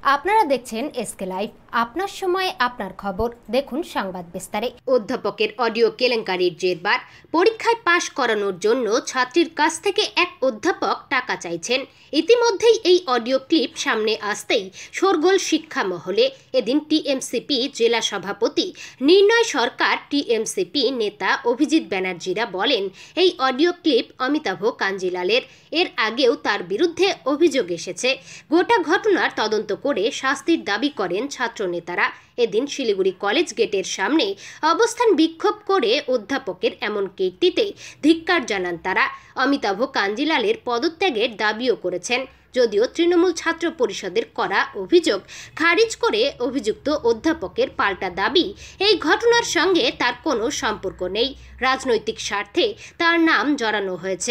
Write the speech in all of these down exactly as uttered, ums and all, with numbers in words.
আপনারা দেখছেন SK live, আপনার সময় আপনার খবর। দেখুন সংবাদ বিস্তারে। অধ্যাপকের অডিও কেলেঙ্কারির জেরবার পরীক্ষায় পাশ করানোর জন্য ছাত্রীর কাছ থেকে এক অধ্যাপক টাকা চাইছেন। ইতিমধ্যেই এই অডিও ক্লিপ সামনে আসতেই শোরগোল শিক্ষা মহলে। এদিন টিএমসিপি জেলা সভাপতি নির্ণয় সরকার, টিএমসিপি নেতা অভিজিৎ ব্যানার্জিরা বলেন, এই অডিও ক্লিপ অমিতাভ কাঞ্জিলালের। এর আগেও তার বিরুদ্ধে অভিযোগ এসেছে। গোটা ঘটনার তদন্ত করে শাস্তির দাবি করেন ছাত্র নেতারা। এদিন শিলিগুড়ি কলেজ গেটের সামনে অবস্থান বিক্ষোভ করে অধ্যাপকের এমন কীর্তিতে ধিক্কার জানান তারা। অমিতাভ কাঞ্জিলালের পদত্যাগের দাবিও করেছেন। যদিও তৃণমূল ছাত্র পরিষদের করা অভিযোগ খারিজ করে অভিযুক্ত অধ্যাপকের পাল্টা দাবি, এই ঘটনার সঙ্গে তার কোনো সম্পর্ক নেই, রাজনৈতিক স্বার্থে তার নাম জড়ানো হয়েছে।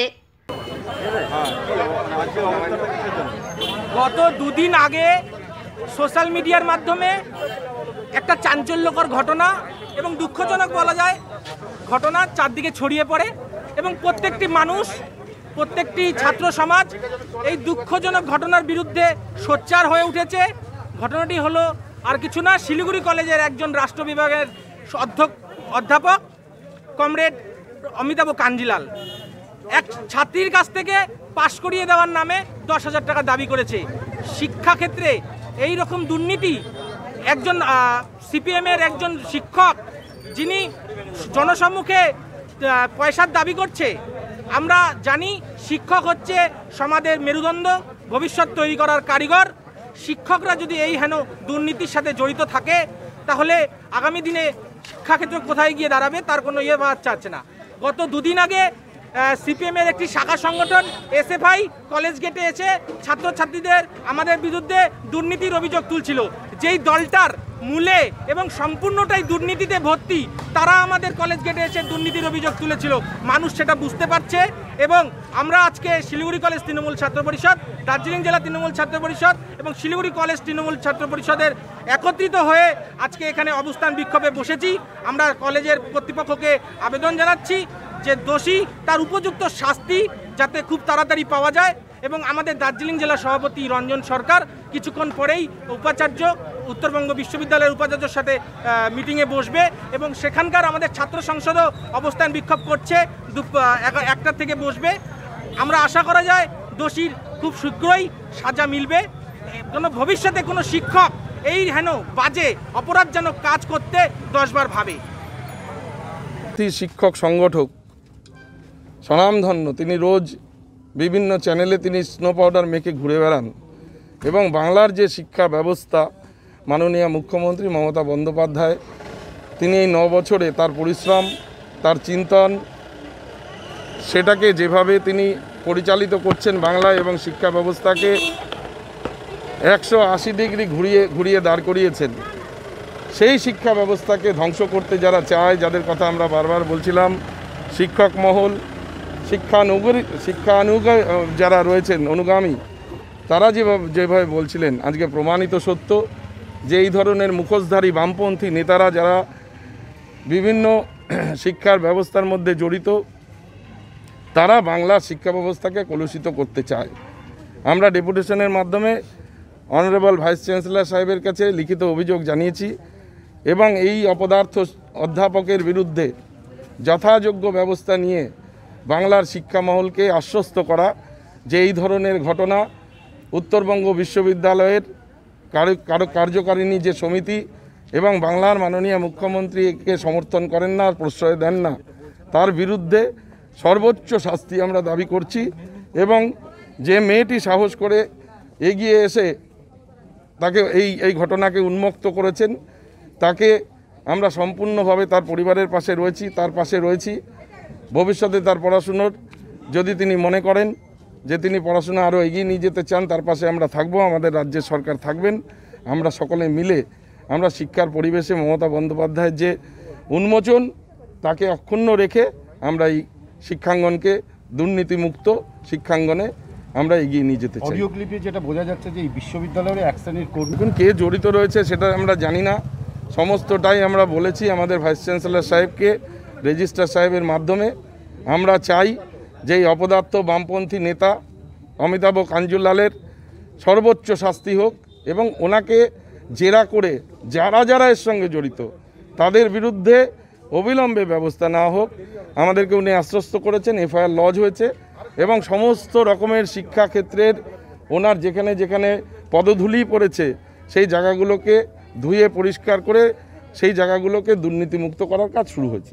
গত দুদিন আগে সোশ্যাল মিডিয়ার মাধ্যমে একটা চাঞ্চল্যকর ঘটনা এবং দুঃখজনক বলা যায় ঘটনা চারদিকে ছড়িয়ে পড়ে এবং প্রত্যেকটি মানুষ, প্রত্যেকটি ছাত্র সমাজ এই দুঃখজনক ঘটনার বিরুদ্ধে সোচ্চার হয়ে উঠেছে। ঘটনাটি হলো আর কিছু না, শিলিগুড়ি কলেজের একজন রাষ্ট্র বিভাগের অধ্যাপক কমরেড অমিতাভ কাঞ্জিলাল এক ছাত্রীর কাছ থেকে পাশ করিয়ে দেওয়ার নামে দশ হাজার টাকা দাবি করেছে। শিক্ষাক্ষেত্রে এই রকম দুর্নীতি, একজন সিপিএমের একজন শিক্ষক যিনি জনসম্মুখে পয়সার দাবি করছে। আমরা জানি শিক্ষক হচ্ছে সমাজের মেরুদণ্ড, ভবিষ্যৎ তৈরি করার কারিগর। শিক্ষকরা যদি এই হেন দুর্নীতির সাথে জড়িত থাকে তাহলে আগামী দিনে শিক্ষাক্ষেত্র কোথায় গিয়ে দাঁড়াবে তার কোনো ইয়ে পাওয়া যাচ্ছে না। গত দুদিন আগে সিপিএমের একটি শাখা সংগঠন এসএফআই কলেজ গেটে এসে ছাত্রছাত্রীদের আমাদের বিরুদ্ধে দুর্নীতির অভিযোগ তুলছিল। যেই দলটার মূলে এবং সম্পূর্ণটাই দুর্নীতিতে ভর্তি, তারা আমাদের কলেজ গেটে এসে দুর্নীতির অভিযোগ তুলেছিল। মানুষ সেটা বুঝতে পারছে এবং আমরা আজকে শিলিগুড়ি কলেজ তৃণমূল ছাত্র পরিষদ, দার্জিলিং জেলা তৃণমূল ছাত্র পরিষদ এবং শিলিগুড়ি কলেজ তৃণমূল ছাত্র পরিষদের একত্রিত হয়ে আজকে এখানে অবস্থান বিক্ষোভে বসেছি। আমরা কলেজের কর্তৃপক্ষকে আবেদন জানাচ্ছি যে দোষী তার উপযুক্ত শাস্তি যাতে খুব তাড়াতাড়ি পাওয়া যায় এবং আমাদের দার্জিলিং জেলা সভাপতি রঞ্জন সরকার কিছুক্ষণ পরেই উপাচার্য উত্তরবঙ্গ বিশ্ববিদ্যালয়ের উপাচার্যের সাথে মিটিংয়ে বসবে এবং সেখানকার আমাদের ছাত্র সংসদও অবস্থান বিক্ষোভ করছে, একটা থেকে বসবে। আমরা আশা করা যায় দোষীর খুব শীঘ্রই সাজা মিলবে। কোনো ভবিষ্যতে কোনো শিক্ষক এই হেন বাজে অপরাধজনক কাজ করতে দশবার ভাবে। শিক্ষক সংগঠক স্বনামধন্য, তিনি রোজ বিভিন্ন চ্যানেলে তিনি স্নো পাউডার মেখে ঘুরে বেড়ান এবং বাংলার যে শিক্ষা ব্যবস্থা মাননীয় মুখ্যমন্ত্রী মমতা বন্দ্যোপাধ্যায় তিনি এই ন বছরে তার পরিশ্রম, তার চিন্তন, সেটাকে যেভাবে তিনি পরিচালিত করছেন বাংলা এবং শিক্ষা ব্যবস্থাকে একশো আশি ডিগ্রি ঘুরিয়ে ঘুরিয়ে দাঁড় করিয়েছেন। সেই শিক্ষা ব্যবস্থাকে ধ্বংস করতে যারা চায়, যাদের কথা আমরা বারবার বলছিলাম, শিক্ষক মহল, শিক্ষানুগী শিক্ষানুগা যারা রয়েছেন অনুগামী, তারা যেভাবে যেভাবে বলছিলেন আজকে প্রমাণিত সত্য যে এই ধরনের মুখোশধারী বামপন্থী নেতারা যারা বিভিন্ন শিক্ষার ব্যবস্থার মধ্যে জড়িত, তারা বাংলার শিক্ষা ব্যবস্থাকে কলুষিত করতে চায়। আমরা ডেপুটেশনের মাধ্যমে অনারেবল ভাইস চ্যান্সেলর সাহেবের কাছে লিখিত অভিযোগ জানিয়েছি এবং এই অপদার্থ অধ্যাপকের বিরুদ্ধে যথাযোগ্য ব্যবস্থা নিয়ে বাংলার শিক্ষা মহলকে আশ্বস্ত করা যে এই ধরনের ঘটনা উত্তরবঙ্গ বিশ্ববিদ্যালয়ের কার্যকারিণী যে সমিতি এবং বাংলার মাননীয় মুখ্যমন্ত্রীকে সমর্থন করেন না, প্রশ্রয় দেন না, তার বিরুদ্ধে সর্বোচ্চ শাস্তি আমরা দাবি করছি এবং যে মেয়েটি সাহস করে এগিয়ে এসে তাকে এই এই ঘটনাকে উন্মুক্ত করেছেন, তাকে আমরা সম্পূর্ণভাবে তার পরিবারের পাশে রয়েছি, তার পাশে রয়েছি। ভবিষ্যতে তার পড়াশুনোর যদি তিনি মনে করেন যে তিনি পড়াশোনা আরও এগিয়ে নিয়ে যেতে চান, তার পাশে আমরা থাকব, আমাদের রাজ্যের সরকার থাকবেন। আমরা সকলে মিলে আমরা শিক্ষার পরিবেশে মমতা বন্দ্যোপাধ্যায়ের যে উন্মোচন তাকে অক্ষুণ্ণ রেখে আমরা এই শিক্ষাঙ্গনকে দুর্নীতিমুক্ত শিক্ষাঙ্গনে আমরা এগিয়ে নিয়ে যেতে চাই। অডিও ক্লিপে যেটা বোঝা যাচ্ছে যে এই বিশ্ববিদ্যালয়ের এক শ্রেণীর কর্মী, কে জড়িত রয়েছে সেটা আমরা জানি না, সমস্তটাই আমরা বলেছি আমাদের ভাইস চ্যান্সেলর সাহেবকে রেজিস্ট্রার সাহেবের মাধ্যমে। আমরা চাই যে এই অপদার্থ বামপন্থী নেতা অমিতাভ কাঞ্জিলালের সর্বোচ্চ শাস্তি হোক এবং ওনাকে জেরা করে যারা যারা এর সঙ্গে জড়িত তাদের বিরুদ্ধে অবিলম্বে ব্যবস্থা নেওয়া হোক। আমাদেরকে উনি আশ্বস্ত করেছেন, এফআইআর লজ হয়েছে এবং সমস্ত রকমের শিক্ষাক্ষেত্রের ওনার যেখানে যেখানে পদধূলি পড়েছে সেই জায়গাগুলোকে ধুয়ে পরিষ্কার করে সেই জায়গাগুলোকে দুর্নীতিমুক্ত করার কাজ শুরু হয়েছে।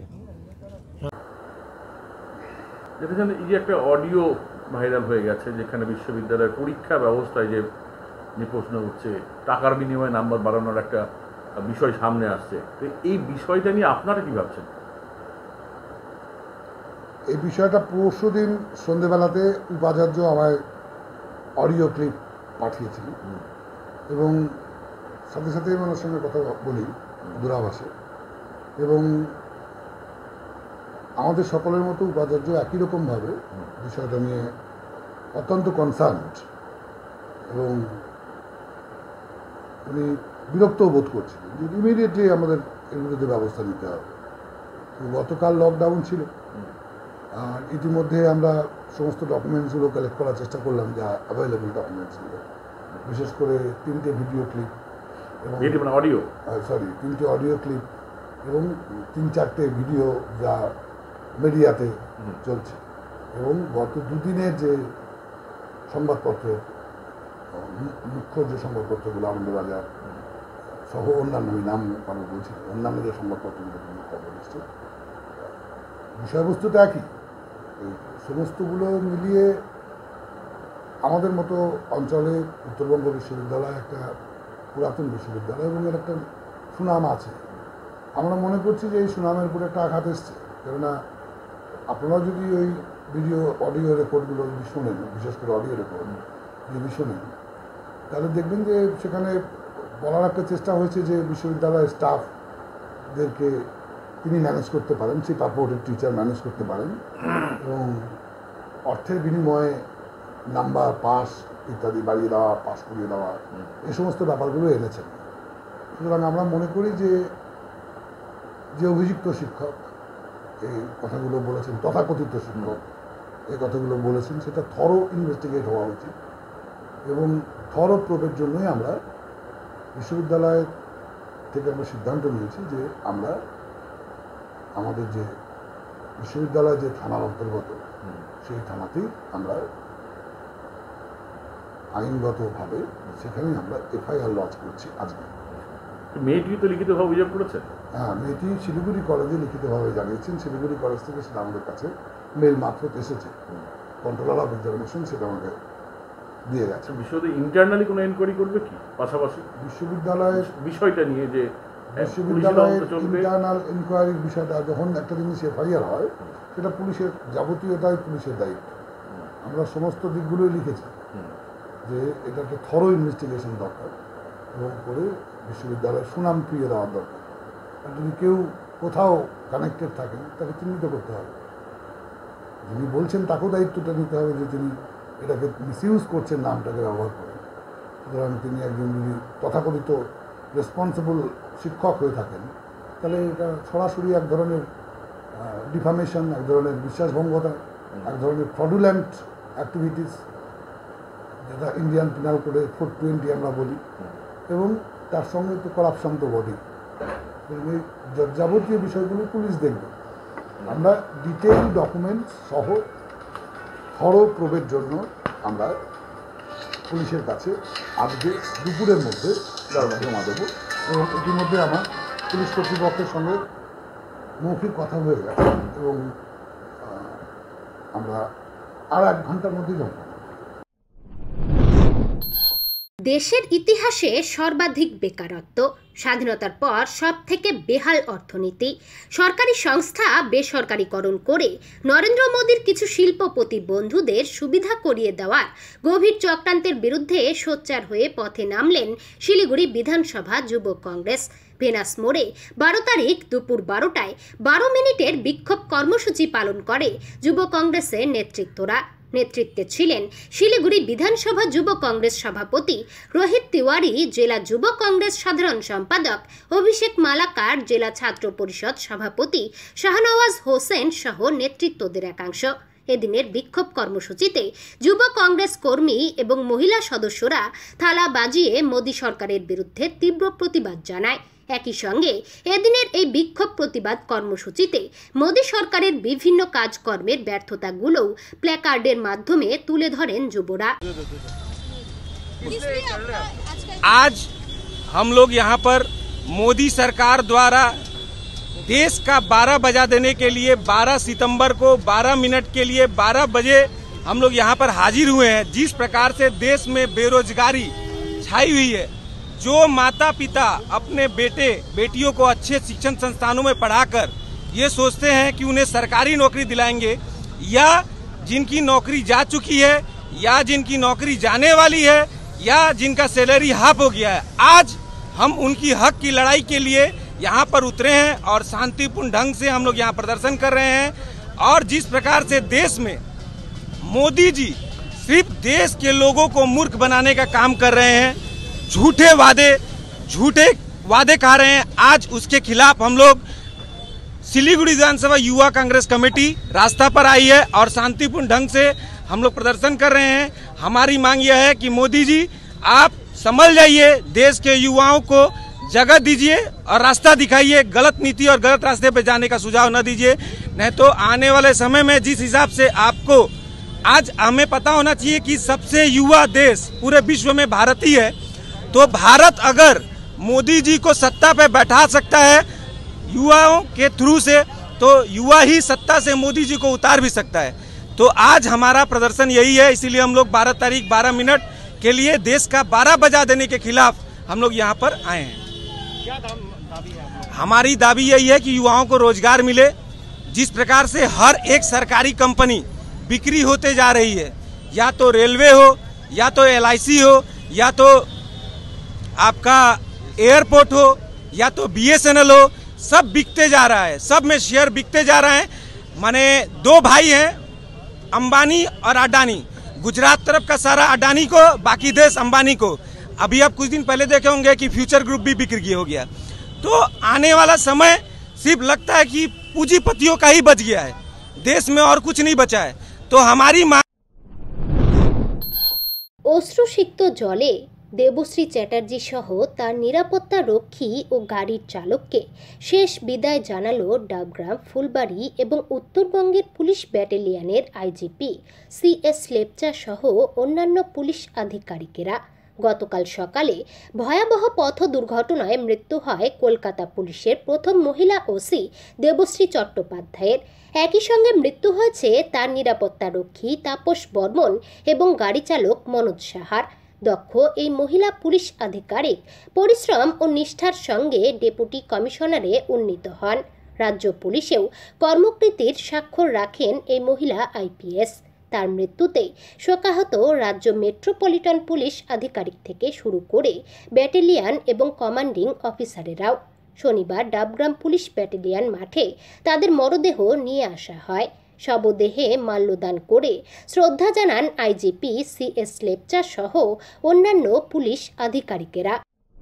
দেখেছেন এই যে একটা অডিও ভাইরাল হয়ে গেছে যেখানে বিশ্ববিদ্যালয়ের পরীক্ষা ব্যবস্থায় যে যে প্রশ্ন উঠছে টাকার বিনিময়ে নাম্বার বাড়ানোর একটা বিষয় সামনে আসছে, তো এই বিষয়টা নিয়ে আপনারা কি ভাবছেন? এই বিষয়টা পরশু দিন সন্ধেবেলাতে উপাচার্য আমায় অডিও ক্লিপ পাঠিয়েছিলেন এবং সাথে সাথে ওনার সঙ্গে কথা বলি দূরাভাষে, এবং আমাদের সকলের মতো উপাচার্য একই রকমভাবে বিষয়টা নিয়ে অত্যন্ত কনসার্নড এবং উনি বিরক্তও বোধ করছিলেন যে ইমিডিয়েটলি আমাদের এর বিরুদ্ধে ব্যবস্থা নিতে হবে। গতকাল লকডাউন ছিল, আর ইতিমধ্যে আমরা সমস্ত ডকুমেন্টসগুলো কালেক্ট করার চেষ্টা করলাম, যা অ্যাভেলেবল ডকুমেন্টসগুলো, বিশেষ করে তিনটে ভিডিও ক্লিপ এবং অডিও সরি তিনটে অডিও ক্লিপ এবং তিন চারটে ভিডিও যা মিডিয়াতে চলছে, এবং গত দুদিনের যে সংবাদপত্রের মুখ্য যে সংবাদপত্রগুলো আনন্দবাজার সহ অন্যান্য, আমি নাম আমি বলছি, অন্যান্য যে সংবাদপত্রগুলো খবর এসছে, বিষয়বস্তুটা একই। এই সমস্তগুলো মিলিয়ে আমাদের মতো অঞ্চলে উত্তরবঙ্গ বিশ্ববিদ্যালয় একটা পুরাতন বিশ্ববিদ্যালয় এবং এর একটা সুনাম আছে। আমরা মনে করছি যে এই সুনামের উপরে একটা আঘাত এসছে, কেননা আপনারা যদি ওই ভিডিও অডিও রেকর্ডগুলো যদি শোনেন, বিশেষ করে অডিও রেকর্ড যদি শোনেন, তাহলে দেখবেন যে সেখানে বলার একটা চেষ্টা হয়েছে যে বিশ্ববিদ্যালয়ের স্টাফদেরকে তিনি ম্যানেজ করতে পারেন, সেই পারপোর্টেড টিচার ম্যানেজ করতে পারেন এবং অর্থের বিনিময়ে নাম্বার পাস ইত্যাদি বাড়িয়ে দেওয়া, পাস করিয়ে দেওয়া, এই সমস্ত ব্যাপারগুলো এনেছেন। সুতরাং আমরা মনে করি যে যে অভিযুক্ত শিক্ষক এই কথাগুলো বলেছেন, তথাকথিত শিক্ষক এই কথাগুলো বলেছেন, সেটা থরো ইনভেস্টিগেট হওয়া উচিত এবং থরো প্রোবের জন্যই আমরা বিশ্ববিদ্যালয় থেকে আমরা সিদ্ধান্ত নিয়েছি যে আমরা আমাদের যে বিশ্ববিদ্যালয় যে থানার অন্তর্গত সেই থানাতেই আমরা আইনগতভাবে সেখানেই আমরা এফআইআর লজ করছি। আজকে মেয়েটি তো লিখিতভাবে অভিযোগ করেছেন? হ্যাঁ, মেয়েটি শিলিগুড়ি কলেজে লিখিতভাবে জানিয়েছেন। শিলিগুড়ি কলেজ থেকে সেটা আমাদের কাছে মেল মারফত এসেছে, কন্ট্রোলার অফ এক্সামিনেশন সেটা আমাকে দিয়ে গেছে। বিশ্ববিদ্যালয় ইন্টারনালি কোনো এনকোয়ারি করবে কি পাশাপাশি বিশ্ববিদ্যালয়ের বিষয়টা নিয়ে? যে বিশ্ববিদ্যালয়ের ইন্টারনাল ইনকোয়ারির বিষয়টা যখন একটা জিনিস এফআইআর হয়, সেটা পুলিশের যাবতীয়তাই পুলিশের দায়িত্ব। আমরা সমস্ত দিকগুলোই লিখেছি যে এটা একটা থরো ইনভেস্টিগেশন দরকার এবং করে বিশ্ববিদ্যালয়ের সুনাম ফিরিয়ে দেওয়ার দরকার। আর যদি কেউ কোথাও কানেক্টেড থাকেন তাকে চিহ্নিত করতে হবে। যিনি বলছেন তাকেও দায়িত্বটা নিতে হবে যে তিনি এটাকে মিসইউজ করছেন, নামটাকে ব্যবহার করে। সুতরাং তিনি একজন যদি তথাকথিত রেসপন্সিবল শিক্ষক হয়ে থাকেন, তাহলে এটা সরাসরি এক ধরনের ডিফামেশন, এক ধরনের বিশ্বাসভঙ্গতা, এক ধরনের ফ্রডুল্যান্ট অ্যাক্টিভিটিস, যেটা ইন্ডিয়ান পিনাল কোডে ফোর টোয়েন্টি আমরা বলি, এবং তার সঙ্গে তো করাপশন তো বডি। এই যাবতীয় বিষয়গুলো পুলিশ দেখবে। আমরা ডিটেইল ডকুমেন্টস সহ থরো প্রোবের জন্য আমরা পুলিশের কাছে আজকে দুপুরের মধ্যে জমা দেবো এবং ইতিমধ্যে আমার পুলিশ কর্তৃপক্ষের সঙ্গে মৌখিক কথা হয়ে গেছে এবং আমরা আর এক ঘন্টার মধ্যেই জমা দেবো। দেশের ইতিহাসে সর্বাধিক বেকারত্ব, স্বাধীনতার পর সব থেকে বেহাল অর্থনীতি, সরকারি সংস্থা বেসরকারীকরণ করে নরেন্দ্র মোদীর কিছু শিল্পপতি বন্ধুদের সুবিধা করিয়ে দেওয়ার গভীর চক্রান্তের বিরুদ্ধে সোচ্চার হয়ে পথে নামলেন শিলিগুড়ি বিধানসভা যুব কংগ্রেস। ভেনাস মোড়ে বারো তারিখ দুপুর বারোটায় বারো মিনিটের বিক্ষোভ কর্মসূচি পালন করে যুব কংগ্রেসের নেতৃত্বরা। নেতৃত্বে ছিলেন শিলিগুড়ি বিধানসভা যুব কংগ্রেস সভাপতি রোহিত তিওয়ারি, জেলা যুব কংগ্রেস সাধারণ সম্পাদক অভিষেক মালাকার, জেলা ছাত্র পরিষদ সভাপতি শাহনওয়াজ হোসেন সহ নেতৃত্বদের একাংশ। এদিনের বিক্ষোভ কর্মসূচিতে যুব কংগ্রেস কর্মী এবং মহিলা সদস্যরা থালা বাজিয়ে মোদী সরকারের বিরুদ্ধে তীব্র প্রতিবাদ জানায়। একই সঙ্গে এদিনের এই বিক্ষোভ প্রতিবাদ কর্মসূচিতে মোদী সরকারের বিভিন্ন কাজকর্মের ব্যর্থতাগুলোও প্ল্যাকার্ডের মাধ্যমে তুলে ধরেন যুবরা। आज हम लोग यहाँ पर मोदी सरकार द्वारा देश का बारह बजा देने के लिए बारह सितंबर को बारह मिनट के लिए बारह बजे हम लोग यहाँ पर हाजिर हुए हैं। जिस प्रकार से देश में बेरोजगारी छाई हुई है, जो माता पिता अपने बेटे बेटियों को अच्छे शिक्षण संस्थानों में पढ़ाकर ये सोचते हैं कि उन्हें सरकारी नौकरी दिलाएंगे, या जिनकी नौकरी जा चुकी है या जिनकी नौकरी जाने वाली है या जिनका सैलरी हाफ हो गया है, आज हम उनकी हक की लड़ाई के लिए यहाँ पर उतरे हैं और शांतिपूर्ण ढंग से हम लोग यहाँ प्रदर्शन कर रहे हैं। और जिस प्रकार से देश में मोदी जी सिर्फ देश के लोगों को मूर्ख बनाने का काम कर रहे हैं, झूठे वादे झूठे वादे कह रहे हैं, आज उसके खिलाफ हम लोग सिलीगुड़ी विधानसभा युवा कांग्रेस कमेटी रास्ता पर आई है और शांतिपूर्ण ढंग से हम लोग प्रदर्शन कर रहे हैं। हमारी मांग यह है कि मोदी जी आप संभल जाइए, देश के युवाओं को जगह दीजिए और रास्ता दिखाइए, गलत नीति और गलत रास्ते पे जाने का सुझाव न दीजिए। नहीं तो आने वाले समय में जिस हिसाब से आपको आज हमें पता होना चाहिए कि सबसे युवा देश पूरे विश्व में भारत ही है, तो भारत अगर मोदी जी को सत्ता पे बैठा सकता है युवाओं के थ्रू से, तो युवा ही सत्ता से मोदी जी को उतार भी सकता है। तो आज हमारा प्रदर्शन यही है, इसीलिए हम लोग बारह तारीख बारह मिनट के लिए देश का बारह बजा देने के खिलाफ हम लोग यहाँ पर आए हैं। क्या दावी है? हमारी दावी यही है कि युवाओं को रोजगार मिले। जिस प्रकार से हर एक सरकारी कंपनी बिक्री होते जा रही है, या तो रेलवे हो या तो एल आई सी हो या तो आपका एयरपोर्ट हो या तो बी एस एन एल हो, सब बिकते जा रहा है, सब में शेयर बिकते जा रहे हैं। माने दो भाई हैं, अंबानी और अडानी। गुजरात तरफ का सारा अडानी को, बाकी देश अंबानी को। अभी आप कुछ दिन पहले देखे होंगे कि फ्यूचर ग्रुप भी बिक्री हो गया। तो आने वाला समय सिर्फ लगता है कि पूंजीपतियों का ही बच गया है, देश में और कुछ नहीं बचा है। तो हमारी मांग অশ্রুসিক্ত জলে দেবশ্রী চ্যাটার্জি সহ তার নিরাপত্তা রক্ষী ও গাড়ির চালককে শেষ বিদায় জানালো ডাবগ্রাম, ফুলবাড়ি এবং উত্তরবঙ্গের পুলিশ ব্যাটালিয়নের আইজিপি সি এস লেপচা সহ অন্যান্য পুলিশ আধিকারিকেরা। গতকাল সকালে ভয়াবহ পথ দুর্ঘটনায় মৃত্যু হয় কলকাতা পুলিশের প্রথম মহিলা ওসি দেবশ্রী চট্টোপাধ্যায়ের। একই সঙ্গে মৃত্যু হয়েছে তার নিরাপত্তা রক্ষী তাপস বর্মন এবং গাড়ি চালক মনোজ সাহার। দক্ষ এই মহিলা পুলিশ আধিকারিক পরিশ্রম ও নিষ্ঠার সঙ্গে ডেপুটি কমিশনারে উন্নীত হন। রাজ্য পুলিশেও কর্মকৃতির স্বাক্ষর রাখেন এই মহিলা আইপিএস। তার মৃত্যুতে শোকাহত রাজ্য মেট্রোপলিটন পুলিশ আধিকারিক থেকে শুরু করে ব্যাটালিয়ন এবং কমান্ডিং অফিসারেরাও। শনিবার ডাবগ্রাম পুলিশ ব্যাটালিয়ন মাঠে তাদের মরদেহ নিয়ে আসা হয়। শবদেহে মাল্যদান করে শ্রদ্ধা জানান আইজিপি সি এস লেপচা সহ অন্যান্য পুলিশ আধিকারিকেরা।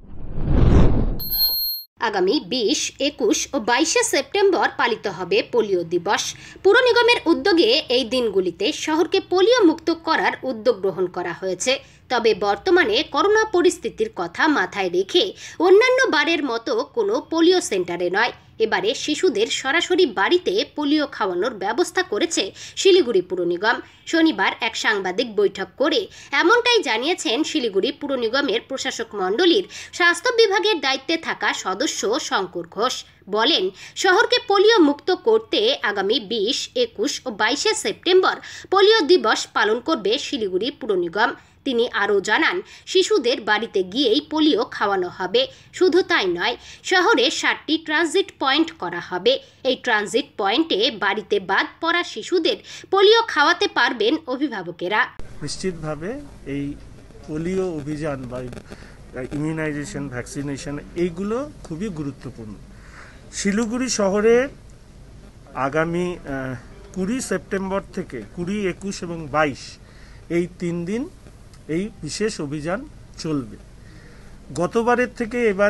আগামী বিশ, একুশ ও বাইশে সেপ্টেম্বর পালিত হবে পোলিও দিবস। পুর নিগমের উদ্যোগে এই দিনগুলিতে শহরকে পোলিও মুক্ত করার উদ্যোগ গ্রহণ করা হয়েছে। তবে বর্তমানে করোনা পরিস্থিতির কথা মাথায় রেখে অন্যান্য বারের মতো কোনো পোলিও সেন্টারে নয়, এবারে শিশুদের সরাসরি বাড়িতে পোলিও খাওয়ানোর ব্যবস্থা করেছে শিলিগুড়ি পুর নিগম। শনিবার এক সাংবাদিক বৈঠক করে এমনটাই জানিয়েছেন শিলিগুড়ি পুর নিগমের প্রশাসক মণ্ডলীর স্বাস্থ্য বিভাগের দায়িত্বে থাকা সদস্য শঙ্কর ঘোষ। বলেন, শহরকে পোলিও মুক্ত করতে আগামী বিশ, একুশ ও বাইশে সেপ্টেম্বর পোলিও দিবস পালন করবে শিলিগুড়ি পুর নিগম। তিনি আরও জানান, শিশুদের বাড়িতে গিয়েই পোলিও খাওয়ানো হবে। শুধু তাই নয়, শহরে ষাটটি ট্রানজিট পয়েন্ট করা হবে। এই ট্রানজিট পয়েন্টে বাড়িতে বাদ পড়া শিশুদের পোলিও খাওয়াতে পারবেন অভিভাবকেরা। নিশ্চিতভাবে এই পোলিও অভিযান বা ইমিউনাইজেশন, ভ্যাকসিনেশন এইগুলো খুবই গুরুত্বপূর্ণ। শিলিগুড়ি শহরে আগামী কুড়ি সেপ্টেম্বর থেকে কুড়ি, একুশ এবং বাইশ এই তিন দিন এই বিশেষ অভিযান চলবে। গতবারের থেকে এবারের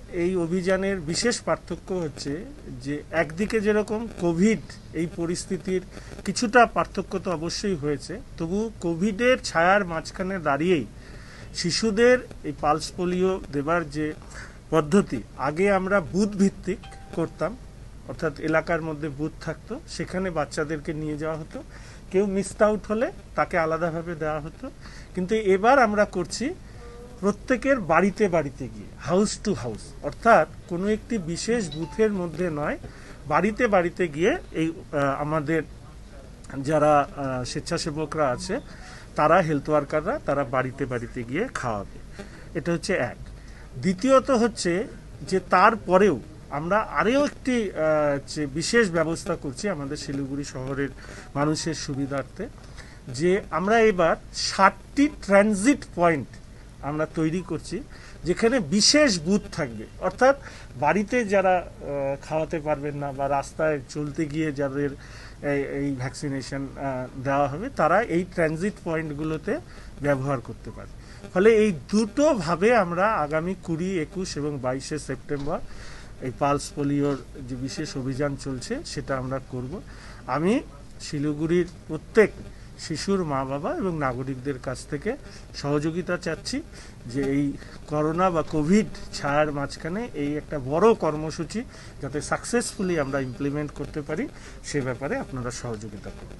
এই অভিযানের বিশেষ পার্থক্য হচ্ছে যে একদিকে যেরকম কোভিড এই পরিস্থিতির কিছুটা পার্থক্য তো অবশ্যই হয়েছে, তবু কোভিডের ছায়ার মাঝখানে দাঁড়িয়েই শিশুদের এই পালস পোলিও দেবার যে পদ্ধতি, আগে আমরা বুথ ভিত্তিক করতাম, অর্থাৎ এলাকার মধ্যে বুথ থাকতো, সেখানে বাচ্চাদেরকে নিয়ে যাওয়া হতো, কেউ মিসড আউট হলে তাকে আলাদাভাবে দেওয়া হতো। কিন্তু এবার আমরা করছি প্রত্যেকের বাড়িতে বাড়িতে গিয়ে, হাউস টু হাউস, অর্থাৎ কোনো একটি বিশেষ বুথের মধ্যে নয়, বাড়িতে বাড়িতে গিয়ে এই আমাদের যারা স্বেচ্ছাসেবকরা আছে তারা, হেলথ ওয়ার্কাররা, তারা বাড়িতে বাড়িতে গিয়ে খাওয়াবে। এটা হচ্ছে এক। দ্বিতীয়ত হচ্ছে যে তারপরেও আমরা আরও একটি বিশেষ ব্যবস্থা করছি আমাদের শিলিগুড়ি শহরের মানুষের সুবিধার্থে, যে আমরা এবার ষাটটি ট্রানজিট পয়েন্ট আমরা তৈরি করছি, যেখানে বিশেষ বুথ থাকবে, অর্থাৎ বাড়িতে যারা খাওয়াতে পারবেন না বা রাস্তায় চলতে গিয়ে যাদের এই ভ্যাকসিনেশন দেওয়া হবে, তারা এই ট্রানজিট পয়েন্টগুলোতে ব্যবহার করতে পারে। ফলে এই দুটোভাবে আমরা আগামী কুড়ি, একুশ এবং বাইশে সেপ্টেম্বর এই পালস পোলিওর যে বিশেষ অভিযান চলছে সেটা আমরা করব। আমি শিলিগুড়ির প্রত্যেক শিশুর মা বাবা এবং নাগরিকদের কাছ থেকে সহযোগিতা চাচ্ছি যে এই করোনা বা কোভিড ছায়ার মাঝখানে এই একটা বড় কর্মসূচি যাতে সাকসেসফুলি আমরা ইমপ্লিমেন্ট করতে পারি, সে ব্যাপারে আপনারা সহযোগিতা করুন।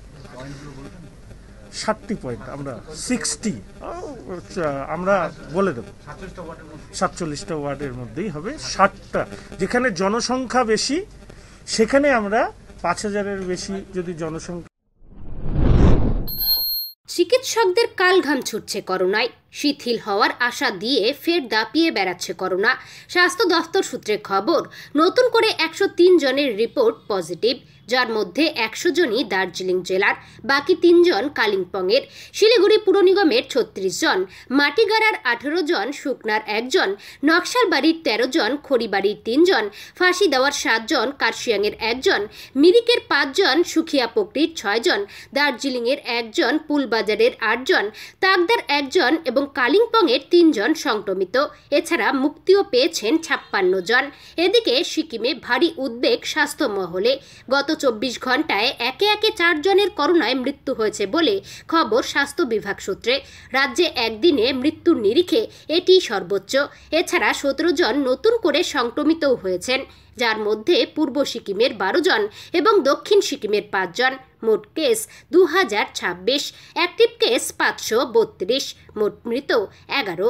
ষাটটি পয়েন্ট আমরা সিক্সটি আমরা বলে দেব, সাতচল্লিশটা ওয়ার্ডের মধ্যেই হবে। ষাটটা যেখানে জনসংখ্যা বেশি, সেখানে আমরা পাঁচ হাজারের বেশি যদি জনসংখ্যা। চিকিৎসকদের কালঘাম ছুটছে করোনায়, শিথিল হওয়ার আশা দিয়ে ফের দাপিয়ে বেড়াচ্ছে করোনা। স্বাস্থ্য দফতর সূত্রে খবর, নতুন করে একশো তিন জনের রিপোর্ট পজিটিভ, যার মধ্যে একশো জনই দার্জিলিং জেলার, বাকি তিনজন কালিম্পংয়ের। শিলিগুড়ি পুর নিগমের ছত্রিশ জন, মাটিগাড়ার আঠেরো জন, শুকনার একজন, নকশালবাড়ির তেরো জন, খড়িবাড়ির তিনজন, ফাঁসি দেওয়ার সাতজন, কার্শিয়াংয়ের একজন, মিরিকের পাঁচজন, সুখিয়াপোকরির ছয়জন, দার্জিলিংয়ের একজন, পুলবাজারের আটজন, তাকদার একজন এবং কালিম্পংয়ের তিনজন সংক্রমিত। এছাড়া মুক্তিও পেয়েছেন ছাপ্পান্ন জন। এদিকে সিকিমে ভারী উদ্বেগ স্বাস্থ্য মহলে। গত চব্বিশ ঘন্টায় একে একে চারজনের করোনায় মৃত্যু হয়েছে বলে খবর স্বাস্থ্য বিভাগ সূত্রে। রাজ্যে একদিনে মৃত্যুর নিরিখে এটি সর্বোচ্চ। এছাড়া সতেরো জন নতুন করে সংক্রমিতও হয়েছেন, যার মধ্যে পূর্ব সিকিমের বারো জন এবং দক্ষিণ সিকিমের পাঁচজন। মোট কেস দু হাজার ছাব্বিশ, অ্যাক্টিভ কেস পাঁচশো বত্রিশ, মোট মৃত এগারো।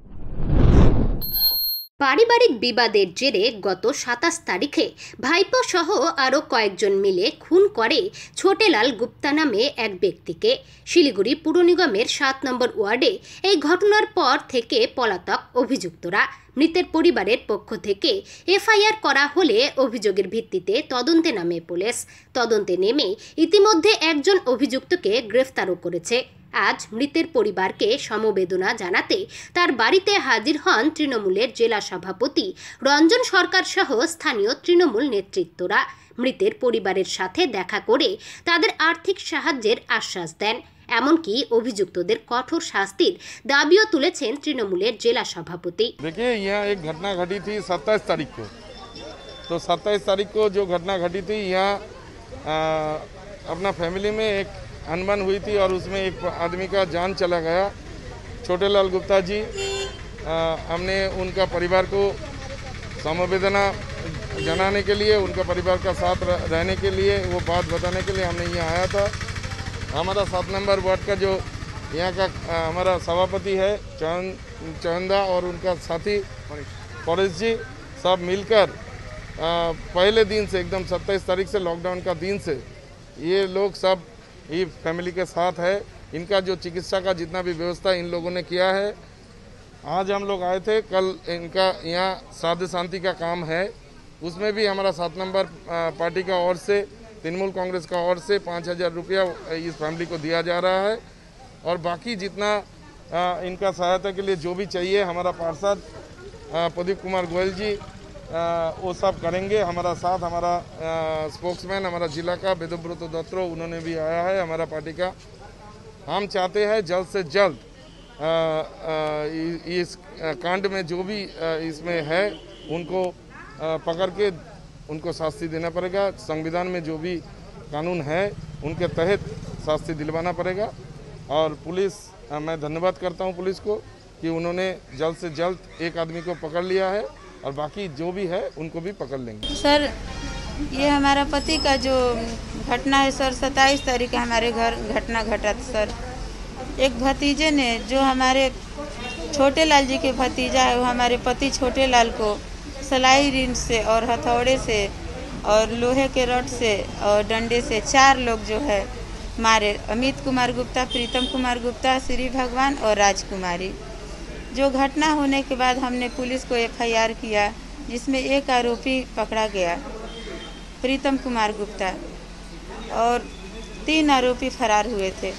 পারিবারিক বিবাদের জেরে গত সাতাশ তারিখে ভাইপো সহ আরও কয়েকজন মিলে খুন করে ছোটেলাল গুপ্তা নামে এক ব্যক্তিকে। শিলিগুড়ি পুর নিগমের সাত নম্বর ওয়ার্ডে এই ঘটনার পর থেকে পলাতক অভিযুক্তরা। মৃতের পরিবারের পক্ষ থেকে এফআইআর করা হলে অভিযোগের ভিত্তিতে তদন্তে নামে পুলিশ। তদন্তে নেমে ইতিমধ্যে একজন অভিযুক্তকে গ্রেফতারও করেছে। আজ মৃতের পরিবারকে সমবেদনা জানাতে তার বাড়িতে হাজির হন তৃণমূলের জেলা সভাপতি রঞ্জন সরকার সহ স্থানীয় তৃণমূল নেতৃত্বরা। মৃতের পরিবারের সাথে দেখা করে তাদের আর্থিক সাহায্যের আশ্বাস দেন। এমনকি অভিযুক্তদের কঠোর শাস্তির দাবিও তুলেছেন তৃণমূলের জেলা সভাপতি। देखिए यहाँ एक घटना घटी थी सत्ताईस तारीख को, तो सत्ताईस तारीख को जो घटना घटी थी यहाँ अपना फैमिली में एक अनबन हुई थी और उसमें एक आदमी का जान चला गया। छोटेलाल गुप्ता जी, आ, हमने उनका परिवार को समवेदना जनाने के लिए, उनका परिवार का साथ रहने के लिए, वो बात बताने के लिए हमने यहाँ आया था। हमारा सात नंबर वार्ड का जो यहाँ का आ, हमारा सभापति है चौन चौंदा और उनका साथी परेश जी, सब मिलकर आ, पहले दिन से एकदम सत्ताईस तारीख से लॉकडाउन का दिन से ये लोग सब ये फैमिली के साथ है। इनका जो चिकित्सा का जितना भी व्यवस्था इन लोगों ने किया है, आज हम लोग आए थे, कल इनका यहाँ साध्य शांति का काम है, उसमें भी हमारा सात नंबर पार्टी का ओर से, तृणमूल कांग्रेस का ओर से पाँच हज़ार रुपया इस फैमिली को दिया जा रहा है। और बाकी जितना इनका सहायता के लिए जो भी चाहिए हमारा पार्षद प्रदीप कुमार गोयल जी आ, वो सब करेंगे हमारा साथ। हमारा स्पोक्समैन हमारा जिला का वेदब्रत दत्रो, उन्होंने भी आया है हमारा पार्टी का। हम चाहते हैं जल्द से जल्द आ, आ, इस कांड में जो भी आ, इसमें है उनको पकड़ के उनको शास्ति देना पड़ेगा। संविधान में जो भी कानून है उनके तहत शास्ति दिलवाना पड़ेगा। और पुलिस, मैं धन्यवाद करता हूं पुलिस को कि उन्होंने जल्द से जल्द एक आदमी को पकड़ लिया है और बाकी जो भी है उनको भी पकड़ लेंगे। सर, ये हमारा पति का जो घटना है सर, सत्ताईस तारीख हमारे घर घटना घटा था सर। एक भतीजे ने, जो हमारे छोटे लाल जी के भतीजा है, वो हमारे पति छोटे लाल को सलाई रिंच से और हथौड़े से और लोहे के रड से और डंडे से चार लोग जो है मारे। अमित कुमार गुप्ता, प्रीतम कुमार गुप्ता, श्री भगवान और राजकुमारी। जो घटना होने के बाद हमने पुलिस को एफ आई आर किया, जिसमें एक आरोपी पकड़ा गया, प्रीतम कुमार गुप्ता, और तीन आरोपी फरार हुए थे।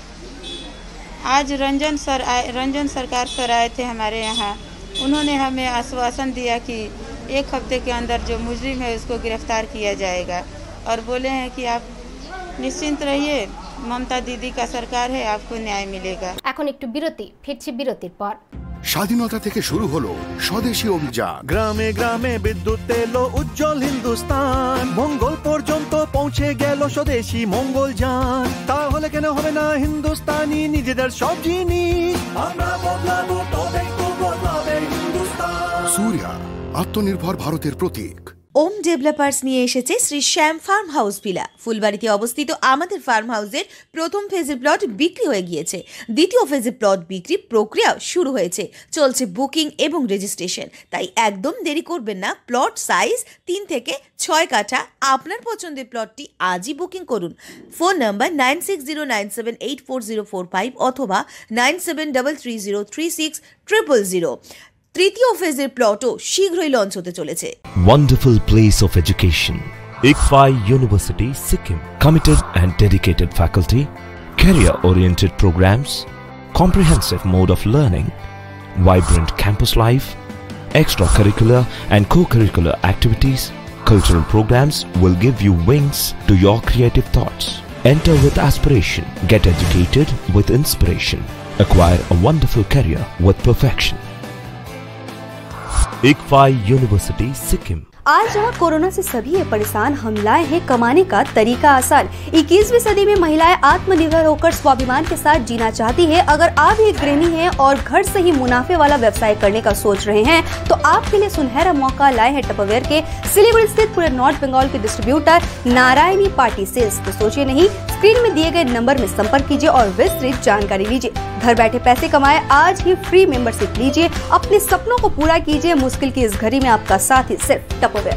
आज रंजन सर आए, रंजन सरकार सर आए थे हमारे यहाँ। उन्होंने हमें आश्वासन दिया कि एक हफ्ते के अंदर जो मुजरिम है उसको गिरफ्तार किया जाएगा, और बोले हैं कि आप निश्चिंत रहिए, ममता दीदी का सरकार है, आपको न्याय मिलेगा। এখন একটু বিরতি, ফিরছি বিরতির পর। স্বাধীনতা থেকে শুরু হলো স্বদেশী অভিযান। গ্রামে গ্রামে বিদ্যুৎ এলো, উজ্জ্বল হিন্দুস্তান, মঙ্গল পর্যন্ত পৌঁছে গেল স্বদেশী মঙ্গল যান। তাহলে কেন হবে না হিন্দুস্তানি নিজেদের সব জিনিস? আমরা বদলাবো, তবেই তো বদলাবে হিন্দুস্তান। সূর্যা, আত্মনির্ভর ভারতের প্রতীক। ওম ডেভেলপার্স নিয়ে এসেছে Shri Shyam farm house villa. ফুলবাড়িতে অবস্থিত আমাদের ফার্ম হাউসের প্রথম ফেজের প্লট বিক্রি হয়ে গিয়েছে। দ্বিতীয় ফেজের প্লট বিক্রি প্রক্রিয়া শুরু হয়েছে, চলছে বুকিং এবং রেজিস্ট্রেশন। তাই একদম দেরি করবেন না। প্লট সাইজ তিন থেকে ছয় কাঠা। আপনার পছন্দের প্লটটি আজই বুকিং করুন। Phone number nine six zero nine seven eight four zero four five অথবা nine seven double three zero three six triple zero. তৃতীয় ফেজের প্লটও শীঘ্রই লঞ্চ হতে চলেছে। Wonderful place of education. ICFAI University, Sikkim. Committed and dedicated faculty, career-oriented programs, comprehensive mode of learning, vibrant campus life, extracurricular and co-curricular activities, cultural programs will give you wings to your creative thoughts. Enter with aspiration, get educated with inspiration, acquire a wonderful career with perfection. ICFAI University, Sikkim. आज जहाँ corona से सभी है परेशान, हम लाए हैं कमाने का तरीका आसान। इक्कीसवीं सदी में महिलाएं आत्मनिर्भर होकर स्वाभिमान के साथ जीना चाहती है। अगर आप एक गृहिणी हैं और घर से ही मुनाफे वाला व्यवसाय करने का सोच रहे हैं, तो आपके लिए सुनहरा मौका लाए हैं टपरवेयर के सिलीगुड़ी स्थित पूरे नॉर्थ बंगाल के डिस्ट्रीब्यूटर नारायणी पार्टी सेल्स। तो सोचिए नहीं, स्क्रीन में दिए गए नंबर में संपर्क कीजिए और विस्तृत जानकारी लीजिए। घर बैठे पैसे कमाए, आज ही फ्री मेंबरशिप लीजिए, अपने सपनों को पूरा कीजिए। मुश्किल की इस घड़ी में आपका साथी सिर्फ टपरवेयर।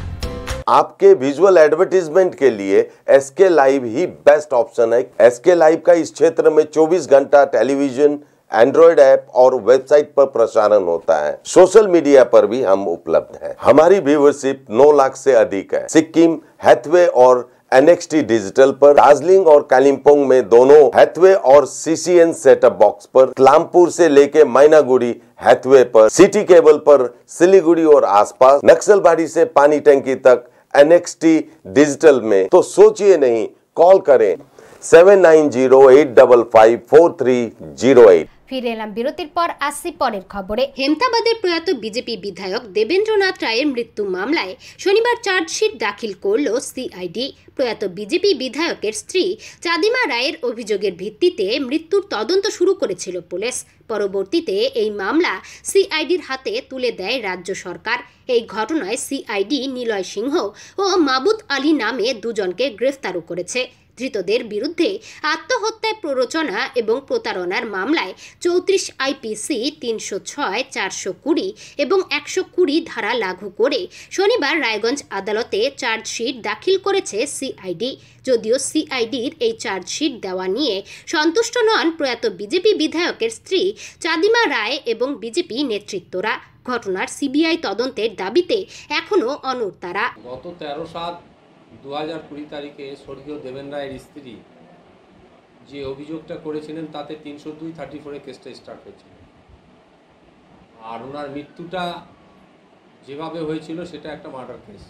आपके विजुअल एडवर्टीजमेंट के लिए एसके लाइव ही बेस्ट ऑप्शन है। एसके लाइव का इस क्षेत्र में चौबीस घंटा टेलीविजन, एंड्रॉइड ऐप और वेबसाइट पर प्रसारण होता है। सोशल मीडिया पर भी हम उपलब्ध हैं। हमारी व्यूवरशिप नौ लाख से अधिक है। सिक्किम, हैथवे और एनएक्सटी डिजिटल पर, दार्जिलिंग और कालिम्पोंग में दोनों हैथवे और सीसीएन सेटअप बॉक्स पर, क्लामपुर से लेके मैनागुड़ी हैथवे पर, सिटी केबल पर सिलीगुड़ी और आसपास, नक्सलबाड़ी से पानी टंकी तक एनएक्सटी डिजिटल में। तो सोचिए नहीं, कॉल करें seven nine zero eight double five four three zero eight. ফিরে এলাম বিরতির পর। আসছি পরের খবরে। হেমতাবাদের প্রয়াত বিজেপি বিধায়ক দেবেন্দ্রনাথ রায়ের মৃত্যু মামলায় শনিবার চার্জশিট দাখিল করল সিআইডি। প্রয়াত বিজেপি বিধায়কের স্ত্রী চাঁদিমা রায়ের অভিযোগের ভিত্তিতে মৃত্যুর তদন্ত শুরু করেছিল পুলিশ। পরবর্তীতে এই মামলা সিআইডির হাতে তুলে দেয় রাজ্য সরকার। এই ঘটনায় সিআইডি নিলয় সিংহ ও মাবুদ আলী নামে দুজনকে গ্রেফতারও করেছে। ধৃতদের বিরুদ্ধে আত্মহত্যায় প্ররোচনা এবং প্রতারণার মামলায় চৌত্রিশ আইপিসি তিনশো ছয় চারশো কুড়ি এবং একশো কুড়ি ধারা লাগু করে শনিবার রায়গঞ্জ আদালতে চার্জশিট দাখিল করেছে সিআইডি। যদিও সিআইডির এই চার্জশিট দেওয়া নিয়ে সন্তুষ্ট নন প্রয়াত বিজেপি বিধায়কের স্ত্রী চাঁদিমা রায় এবং বিজেপি নেতৃত্বরা। ঘটনার সিবিআই তদন্তের দাবিতে এখনও অনড় তারা। গত তেরো সাত দু হাজার কুড়ি তারিখে স্বর্গীয় দেবেন রায়ের স্ত্রী যে অভিযোগটা করেছিলেন তাতে তিনশো দুই থার্টি ফোরে কেসটা স্টার্ট হয়েছিল। আর ওনার মৃত্যুটা যেভাবে হয়েছিল সেটা একটা মার্ডার কেস।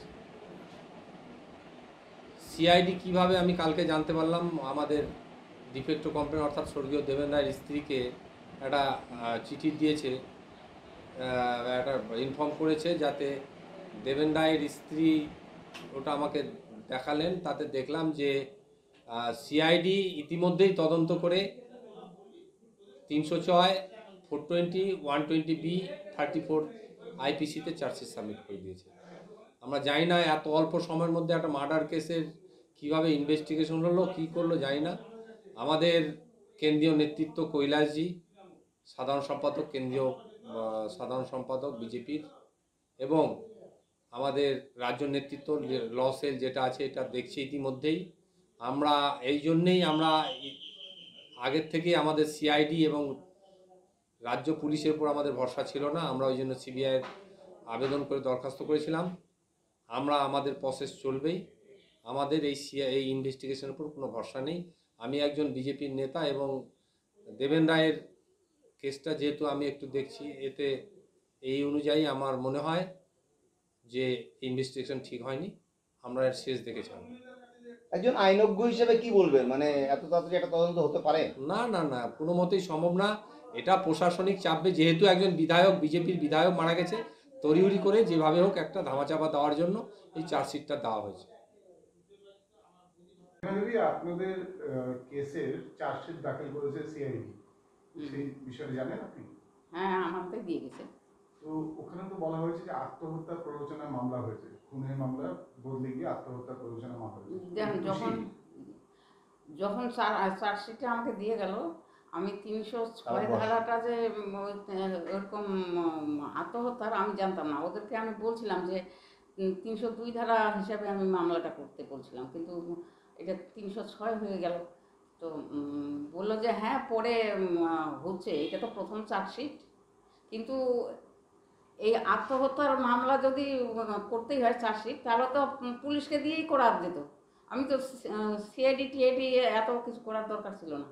সিআইডি কিভাবে আমি কালকে জানতে পারলাম, আমাদের ডিফেক্টো কমপ্লেন অর্থাৎ স্বর্গীয় দেবেন রায়ের স্ত্রীকে একটা চিঠি দিয়েছে একটা ইনফর্ম করেছে, যাতে দেবেন রায়ের স্ত্রী ওটা আমাকে দেখালেন, তাতে দেখলাম যে সিআইডি ইতিমধ্যেই তদন্ত করে তিনশো ছয় four twenty one twenty B thirty four আইপিসিতে চার্জশিট সাবমিট করে দিয়েছে। আমরা জানি না এত অল্প সময়ের মধ্যে একটা মার্ডার কেসের কীভাবে ইনভেস্টিগেশন হলো, কী করলো জানি না। আমাদের কেন্দ্রীয় নেতৃত্ব কৈলাসজি, সাধারণ সম্পাদক, কেন্দ্রীয় সাধারণ সম্পাদক বিজেপির, এবং আমাদের রাজ্য নেতৃত্ব ল সেল যেটা আছে এটা দেখছি ইতিমধ্যেই। আমরা এই জন্যেই আমরা আগের থেকেই আমাদের সিআইডি এবং রাজ্য পুলিশের উপর আমাদের ভরসা ছিল না, আমরা ওই জন্য সিবিআইয়ের আবেদন করে দরখাস্ত করেছিলাম। আমরা আমাদের প্রসেস চলবেই, আমাদের এই সিআই এই ইনভেস্টিগেশনের উপর কোনো ভরসা নেই। আমি একজন বিজেপির নেতা এবং দেবেন রায়ের কেসটা যেহেতু আমি একটু দেখছি, এতে এই অনুযায়ী আমার মনে হয় যে ইনভেস্টিগেশন ঠিক হয়নি, আমরা এর শেষ দেখে ছাড়ব। একজন আইনজ্ঞ হিসেবে কি বলবেন, মানে এত তাড়াতাড়ি একটা তদন্ত হতে পারে? না না না, কোনো মতেই সম্ভব না। এটা প্রশাসনিক চাপে, যেহেতু একজন বিধায়ক, বিজেপির বিধায়ক মারা গেছে, তড়িঘড়ি করে যেভাবে হোক একটা ধামাচাপা দেওয়ার জন্য এই চার্জশিটটা দেওয়া হয়েছে। আপনাদের কেসের চার্জশিট দাখিল করেছে সিআইডি, সেই বিষয়ে জানেন আপনি? হ্যাঁ, আমাকে দিয়ে গেছে। তো ওখানে তো বলা হয়েছে যে আত্মহত্যা প্ররোচনা মামলা হয়েছে, খুনের মামলা বদলে গিয়ে আত্মহত্যা প্ররোচনা মামলা হয়েছে। যখন যখন চার্জশিটটা আমাকে দিয়ে গেল, আমি তিনশো ছয় ধারাটা যে ওরকম আত্মহত্যার আমি জানতাম না। ওদেরকে আমি বলছিলাম যে তিনশো দুই ধারা হিসাবে আমি মামলাটা করতে বলছিলাম, কিন্তু এটা তিনশো ছয় হয়ে গেল। তো বললো যে হ্যাঁ পরে হচ্ছে, এটা তো প্রথম চার্জশিট, কিন্তু এই আত্মহত্যার মামলা যদি করতেই হয় চার্জশিট, তাহলে তো পুলিশকে দিয়েই করা যেত। আমি তো সিআইডি টিআইডি এত কিছু করার দরকার ছিল না।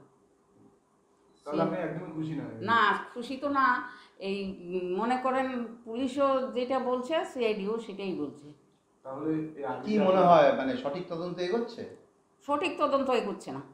না, খুশি তো না। এই মনে করেন পুলিশও যেটা বলছে, সিআইডিও সেটাই বলছে। তাহলে কি মনে হয়, মানে সঠিক তদন্ত এগোচ্ছে? সঠিক তদন্ত এগোচ্ছে না,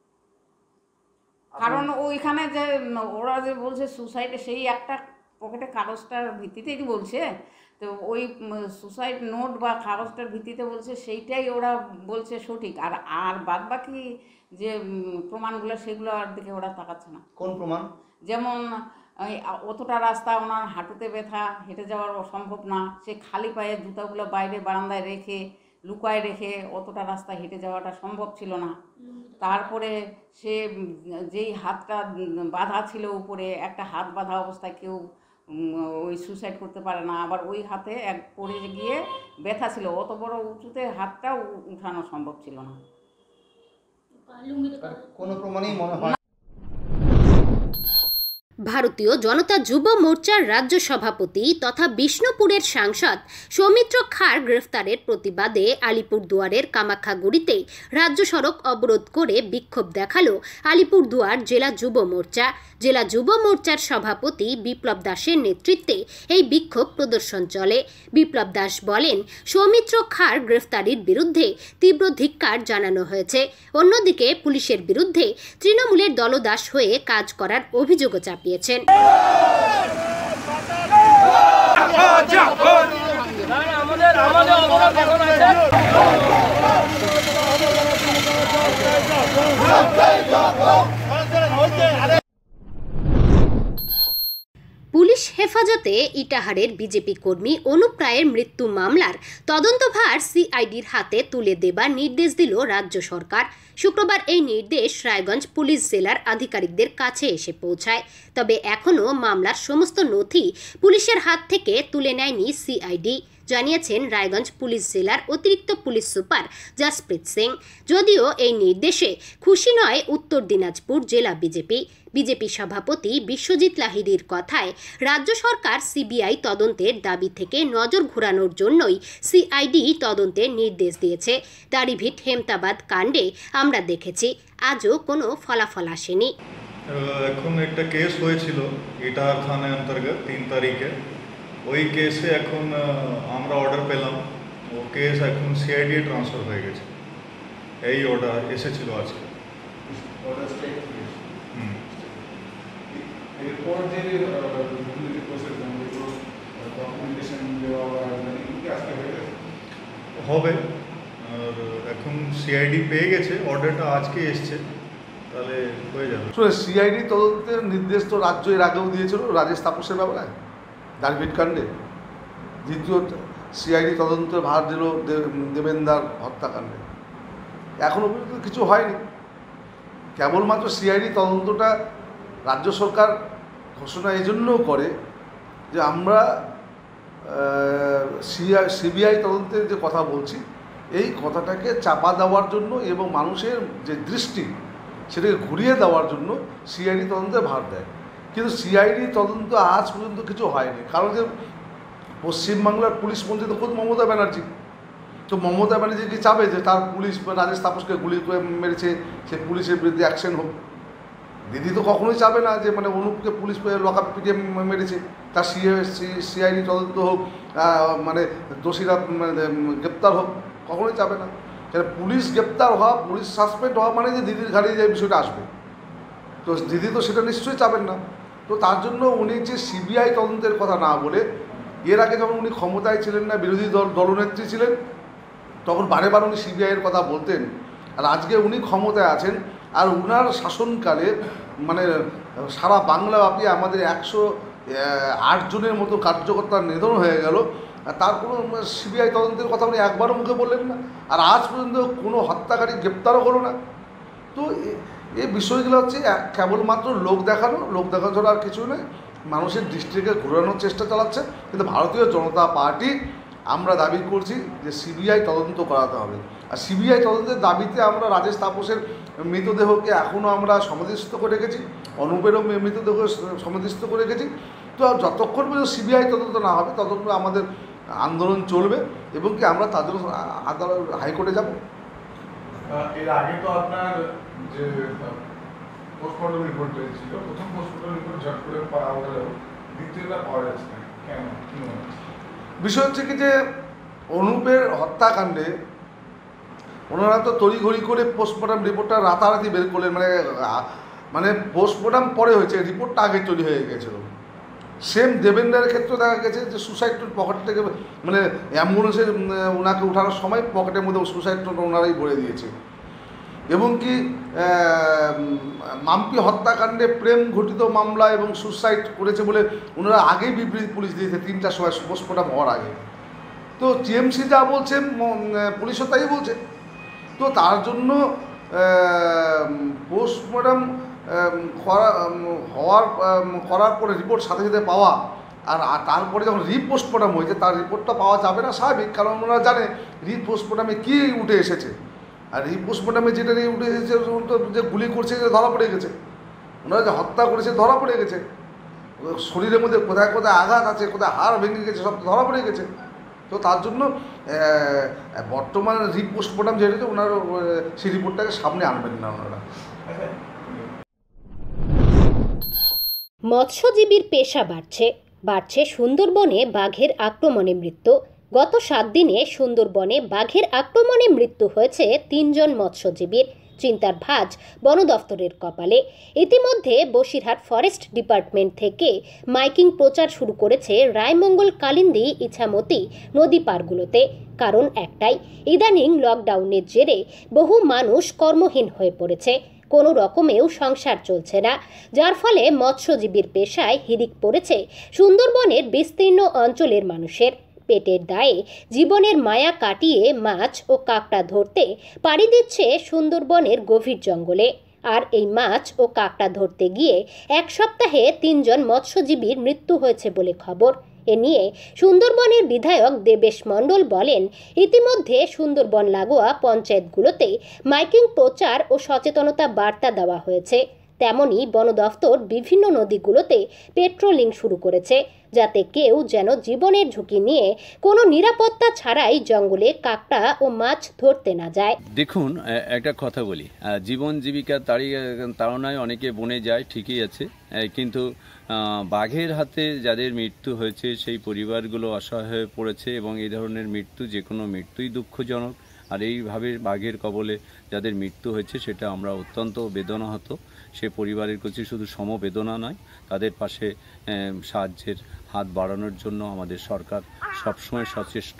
কারণ ওইখানে যে ওরা যে বলছে সুসাইডে, সেই একটা পকেটে কাগজটার ভিত্তিতেই বলছে। তো ওই সুসাইড নোট বা কাগজটার ভিত্তিতে বলছে, সেইটাই ওরা বলছে সঠিক। আর আর বাদ বাকি যে প্রমাণগুলো, সেগুলোর দিকে ওরা তাকাচ্ছে না। কোন প্রমাণ? যেমন অতটা রাস্তা ওনার হাঁটুতে ব্যথা, হেঁটে যাওয়ার অসম্ভব না, সে খালি পায়ে জুতাগুলো বাইরে বারান্দায় রেখে লুকায় রেখে অতটা রাস্তা হেঁটে যাওয়াটা সম্ভব ছিল না। তারপরে সে যেই হাতটা বাঁধা ছিল উপরে, একটা হাত বাঁধা অবস্থায় কেউ ওই সুসাইড করতে পারে না। আবার ওই হাতে এক পড়ে গিয়ে ব্যথা ছিল, অত বড় উঁচুতে হাতটাও উঠানো সম্ভব ছিল না। কোনো প্রমাণই মনে হয়। ভারতীয় জনতা যুব মোর্চার রাজ্য সভাপতি তথা বিষ্ণুপুরের সাংসদ সৌমিত্র খার গ্রেফতারের প্রতিবাদে আলিপুরদুয়ারের কামাখ্যাগুড়িতে রাজ্য সড়ক অবরোধ করে বিক্ষোভ দেখালো আলিপুরদুয়ার জেলা যুব মোর্চা। জেলা যুব মোর্চার সভাপতি বিপ্লব দাসের নেতৃত্বে এই বিক্ষোভ প্রদর্শন চলে। বিপ্লব দাস বলেন, সৌমিত্র খার গ্রেফতারির বিরুদ্ধে তীব্র ধিক্কার জানানো হয়েছে। অন্যদিকে পুলিশের বিরুদ্ধে তৃণমূলের দলদাস হয়ে কাজ করার অভিযোগও চাপিয়েছেন। পুলিশ হেফাজতে ইটাহারের বিজেপি কর্মী অনুপ রায়ের মৃত্যু মামলার তদন্তভার সিআইডির হাতে তুলে দেবার নির্দেশ দিল রাজ্য সরকার। শুক্রবার এই নির্দেশ রায়গঞ্জ পুলিশ জেলার আধিকারিকদের কাছে এসে পৌঁছায়। তবে এখনও মামলার সমস্ত নথি পুলিশের হাত থেকে তুলে নেয়নি সিআইডি, জানিয়েছেন রায়গঞ্জ পুলিশ জেলার অতিরিক্ত পুলিশ সুপার জসপ্রীত সিং। যদিও এই নির্দেশে খুশি নয় উত্তর দিনাজপুর জেলা বিজেপি। বিজেপি সভাপতি বিশ্বজিৎ লাহিড়ীর কথায়, রাজ্য সরকার সিবিআই তদন্তের দাবি থেকে নজর ঘোরানোর জন্যই সিআইডি তদন্তের নির্দেশ দিয়েছে। দাড়িভিট হেমতাবাদ কাণ্ডে আমরা দেখেছি, আজও কোনো ফলাফল আসেনি। এখন একটা কেস হয়েছিল ইটাহার থানার অন্তর্গত তিন তারিখে, ওই কেসে এখন আমরা অর্ডার পেলাম, ও কেস এখন সিআইডি ট্রান্সফার হয়ে গেছে। এই অর্ডার এসেছিল আজকে। এরপর যে প্রসেস হবে। আর এখন সিআইডি পেয়ে গেছে, অর্ডারটা আজকে এসছে, তাহলে হয়ে যাবে। শুনে সিআইডি তদন্তের নির্দেশ তো রাজ্য এর আগেও দিয়েছিল রাজেশ তাপসের ব্যাপারে দারভিট কাণ্ডে। দ্বিতীয় সিআইডি তদন্তের ভার দিল দেবেন্দার হত্যাকাণ্ডে। এখনও পর্যন্ত কিছু হয়নি। কেবলমাত্র সিআইডি তদন্তটা রাজ্য সরকার ঘোষণা এই জন্যও করে যে আমরা সিআই সিবিআই তদন্তের যে কথা বলছি এই কথাটাকে চাপা দেওয়ার জন্য এবং মানুষের যে দৃষ্টি সেটাকে ঘুরিয়ে দেওয়ার জন্য সিআইডি তদন্তে ভার দেয়। কিন্তু সিআইডি তদন্ত আজ পর্যন্ত কিছু হয়নি। কারণ যে পশ্চিমবাংলার পুলিশ মন্ত্রী তো খোদ মমতা ব্যানার্জি, তো মমতা ব্যানার্জি কি চাবে যে তার পুলিশ রাজেশ তাপসকে গুলি করে মেরেছে সে পুলিশের বিরুদ্ধে অ্যাকশন হোক? দিদি তো কখনোই চাবে না যে মানে অনুপকে পুলিশ লকআপ পিটিয়ে মেরেছে তার সিআইডি তদন্ত হোক, মানে দোষীরা গ্রেপ্তার হোক, কখনোই চাবে না। পুলিশ গ্রেপ্তার হওয়া, পুলিশ সাসপেন্ড হওয়া মানে যে দিদির ঘাড়ে যে বিষয়টা আসবে, তো দিদি তো সেটা নিশ্চয়ই চাবেন না। তো তার জন্য উনি যে সিবিআই তদন্তের কথা না বলে, এর আগে যখন উনি ক্ষমতায় ছিলেন না, বিরোধী দল দলনেত্রী ছিলেন, তখন বারে বার উনি সিবিআইয়ের কথা বলতেন। আর আজকে উনি ক্ষমতায় আছেন, আর উনার শাসনকালে মানে সারা বাংলাব্যাপী আমাদের একশো আট জনের মতো কার্যকর্তার নিধন হয়ে গেল, আর তার কোনো সিবিআই তদন্তের কথা উনি একবারও মুখে বললেন না। আর আজ পর্যন্ত কোনো হত্যাকারী গ্রেপ্তারও হলো না। তো এই বিষয়গুলো হচ্ছে কেবলমাত্র লোক দেখানো, লোক দেখানো ছাড়া আর কিছু নয়। মানুষের দৃষ্টিকে ঘোরানোর চেষ্টা চালাচ্ছে। কিন্তু ভারতীয় জনতা পার্টি আমরা দাবি করছি যে সিবিআই তদন্ত করাতে হবে। আর সিবিআই তদন্তের দাবিতে আমরা রাজেশ তাপসের মৃতদেহকে এখনও আমরা সমাধিস্থ করে রেখেছি, অনুপেরও মৃতদেহ সমাধিস্থ করে রেখেছি। তো যতক্ষণ পর্যন্ত সিবিআই তদন্ত না হবে ততক্ষণ আমাদের আন্দোলন চলবে এবং কি আমরা তাদের আদালত হাইকোর্টে যাব। এর আগে তো আপনার যে পোস্টমর্টম রিপোর্ট ছিল, প্রথম পোস্টমর্টম রিপোর্ট ঝট করে পাওয়া গেল, দ্বিতীয়টা পাওয়া যাচ্ছে না কেন? বিষয় হচ্ছে কি যে অনুপের হত্যাকাণ্ডে ওনারা তো তড়িঘড়ি করে পোস্টমর্টম রিপোর্টটা রাতারাতি বের করলেন। মানে মানে পোস্টমর্টম পরে হয়েছে, রিপোর্টটা আগে তৈরি হয়ে গেছিল। সেম দেবেন্দ্রের ক্ষেত্রে দেখা গেছে যে সুসাইড নোট পকেট থেকে মানে অ্যাম্বুলেন্সে ওনাকে উঠানোর সময় পকেটের মধ্যে সুসাইড নোট ওনারাই ভরে দিয়েছে। এবং কি মাম্পি হত্যাকাণ্ডে প্রেম ঘটিত মামলা এবং সুসাইড করেছে বলে ওনারা আগেই বিবৃতি পুলিশ দিয়েছে তিনটার সময় পোস্টমর্টম হওয়ার আগে। তো টিএমসি যা বলছে পুলিশও তাই বলছে। তো তার জন্য পোস্টমর্টম করা হওয়ার করার পরে রিপোর্ট সাথে সাথে পাওয়া, আর তারপরে যখন রিপোস্টমর্টম হয়েছে তার রিপোর্টটা পাওয়া যাবে না, স্বাভাবিক। কারণ ওনারা জানে রিপোস্টমর্টমে কী উঠে এসেছে। আর রিপোস্টমর্টমে যেটা উঠে এসেছে যে গুলি করছে যে ধরা পড়ে গেছে, ওনারা যে হত্যা করেছে ধরা পড়ে গেছে, শরীরের মধ্যে কোথায় কোথায় আঘাত আছে, কোথায় হাড় ভেঙে গেছে, সব ধরা পড়ে গেছে। তো তার জন্য বর্তমান রিপোস্টমর্টম যেটা ওনারা সেই রিপোর্টটাকে সামনে আনবেন না ওনারা। মৎস্যজীবীর পেশা বাড়ছে বাড়ছে সুন্দরবনে বাঘের আক্রমণে মৃত্যু। গত সাত দিনে সুন্দরবনে বাঘের আক্রমণে মৃত্যু হয়েছে তিনজন মৎস্যজীবীর। চিন্তার ভাঁজ বন দফতরের কপালে। ইতিমধ্যে বসিরহাট ফরেস্ট ডিপার্টমেন্ট থেকে মাইকিং প্রচার শুরু করেছে রায়মঙ্গল, কালিন্দী, ইছামতি নদী পারগুলোতে। কারণ একটাই, ইদানিং লকডাউনের জেরে বহু মানুষ কর্মহীন হয়ে পড়েছে, কোনো রকমেও সংসার চলছে না, যার ফলে মৎস্যজীবীর পেশায় হিড়িক পড়েছে সুন্দরবনের বিস্তীর্ণ অঞ্চলের মানুষের। পেটের দায়ে জীবনের মায়া কাটিয়ে মাছ ও কাঁকড়া ধরতে পাড়ি দিচ্ছে সুন্দরবনের গভীর জঙ্গলে। আর এই মাছ ও কাঁকড়া ধরতে গিয়ে এক সপ্তাহে তিনজন মৎস্যজীবীর মৃত্যু হয়েছে বলে খবর। এ নিয়ে সুন্দরবনের বিধায়ক দেবেশ মণ্ডল বলেন, ইতিমধ্যে সুন্দরবন লাগোয়া পঞ্চায়েতগুলোতে মাইকিং প্রচার ও সচেতনতা বার্তা দেওয়া হয়েছে। তেমনি বন দফতর বিভিন্ন নদীগুলোতে পেট্রোলিং শুরু করেছে, যাতে কেউ যেন জীবনের ঝুঁকি নিয়ে কোনো নিরাপত্তা ছাড়াই জঙ্গলে কাঁকড়া ও মাছ ধরতে না যায়। দেখুন, একটা কথা বলি, জীবন জীবিকা তাড়নায় অনেকে বনে যায়, ঠিকই আছে, কিন্তু বাঘের হাতে যাদের মৃত্যু হয়েছে সেই পরিবারগুলো অসহায় হয়ে পড়েছে এবং এই ধরনের মৃত্যু, যে কোনো মৃত্যুই দুঃখজনক। আর এইভাবে বাঘের কবলে যাদের মৃত্যু হয়েছে সেটা আমরা অত্যন্ত বেদনাহত। সে পরিবারের কাছে শুধু সমবেদনা নয়, তাদের পাশে সাহায্যের হাত বাড়ানোর জন্য আমাদের সরকার সবসময় সচেষ্ট।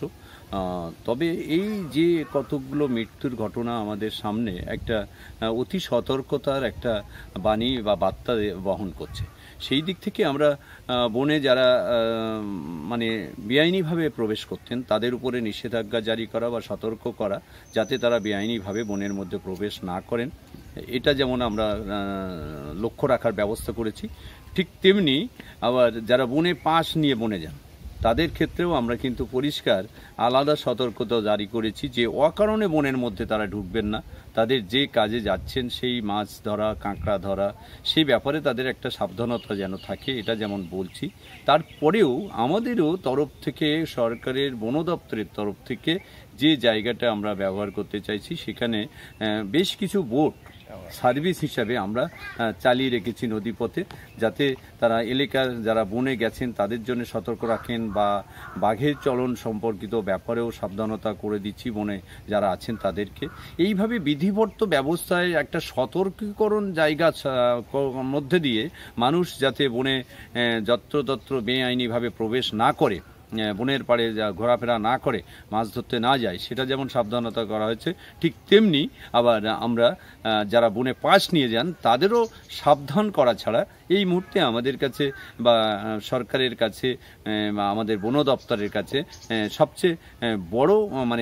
তবে এই যে কতগুলো মৃত্যুর ঘটনা আমাদের সামনে একটা অতি সতর্কতার একটা বাণী বা বার্তা বহন করছে। সেই দিক থেকে আমরা বনে যারা মানে বেআইনিভাবে প্রবেশ করতেন তাদের উপরে নিষেধাজ্ঞা জারি করা বা সতর্ক করা যাতে তারা বেআইনিভাবে বনের মধ্যে প্রবেশ না করেন, এটা যেমন আমরা লক্ষ্য রাখার ব্যবস্থা করেছি। ঠিক তেমনি আবার যারা বনে পাশ নিয়ে বনে যান তাদের ক্ষেত্রেও আমরা কিন্তু পরিষ্কার আলাদা সতর্কতা জারি করেছি যে অকারণে বনের মধ্যে তারা ঢুকবেন না। তাদের যে কাজে যাচ্ছেন সেই মাছ ধরা, কাঁকড়া ধরা, সেই ব্যাপারে তাদের একটা সাবধানতা যেন থাকে, এটা যেমন বলছি। তারপরেও আমাদেরও তরফ থেকে, সরকারের বন দপ্তরের তরফ থেকে যে জায়গাটা আমরা ব্যবহার করতে চাইছি সেখানে বেশ কিছু বোট সার্ভিস হিসাবে আমরা চালিয়ে রেখেছি নদীপথে, যাতে তারা এলাকার যারা বনে গেছেন তাদের জন্য সতর্ক রাখেন বা বাঘের চলন সম্পর্কিত ব্যাপারেও সাবধানতা করে দিচ্ছি বনে যারা আছেন তাদেরকে। এইভাবে বিধিবদ্ধ ব্যবস্থায় একটা সতর্কীকরণ জায়গা মধ্যে দিয়ে মানুষ যাতে বনে যত্রতত্র বেআইনিভাবে প্রবেশ না করে, বনের পাড়ে যা ঘোরাফেরা না করে, মাছ ধরতে না যায়, সেটা যেমন সাবধানতা করা হয়েছে, ঠিক তেমনি আবার আমরা যারা বনে পাশ নিয়ে যান তাদেরও সাবধান করা ছাড়া এই মুহূর্তে আমাদের কাছে বা সরকারের কাছে বা আমাদের বন দপ্তরের কাছে সবচেয়ে বড় মানে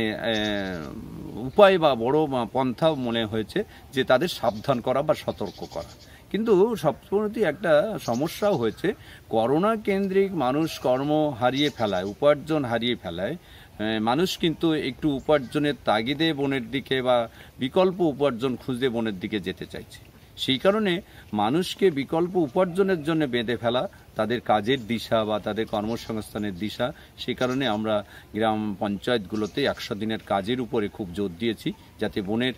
উপায় বা বড় পন্থা মনে হয়েছে যে তাদের সাবধান করা বা সতর্ক করা। কিন্তু সবসময় একটা সমস্যাও হয়েছে, করোনা কেন্দ্রিক মানুষ কর্ম হারিয়ে ফেলায়, উপার্জন হারিয়ে ফেলায় মানুষ কিন্তু একটু উপার্জনের তাগিদে বনের দিকে বা বিকল্প উপার্জন খুঁজতে বনের দিকে যেতে চাইছে। সেই কারণে মানুষকে বিকল্প উপার্জনের জন্য বেঁধে ফেলা তাদের কাজের দিশা বা তাদের কর্মসংস্থানের দিশা, সেই কারণে আমরা গ্রাম পঞ্চায়েতগুলোতে একশো দিনের কাজের উপরে খুব জোর দিয়েছি, যাতে বনের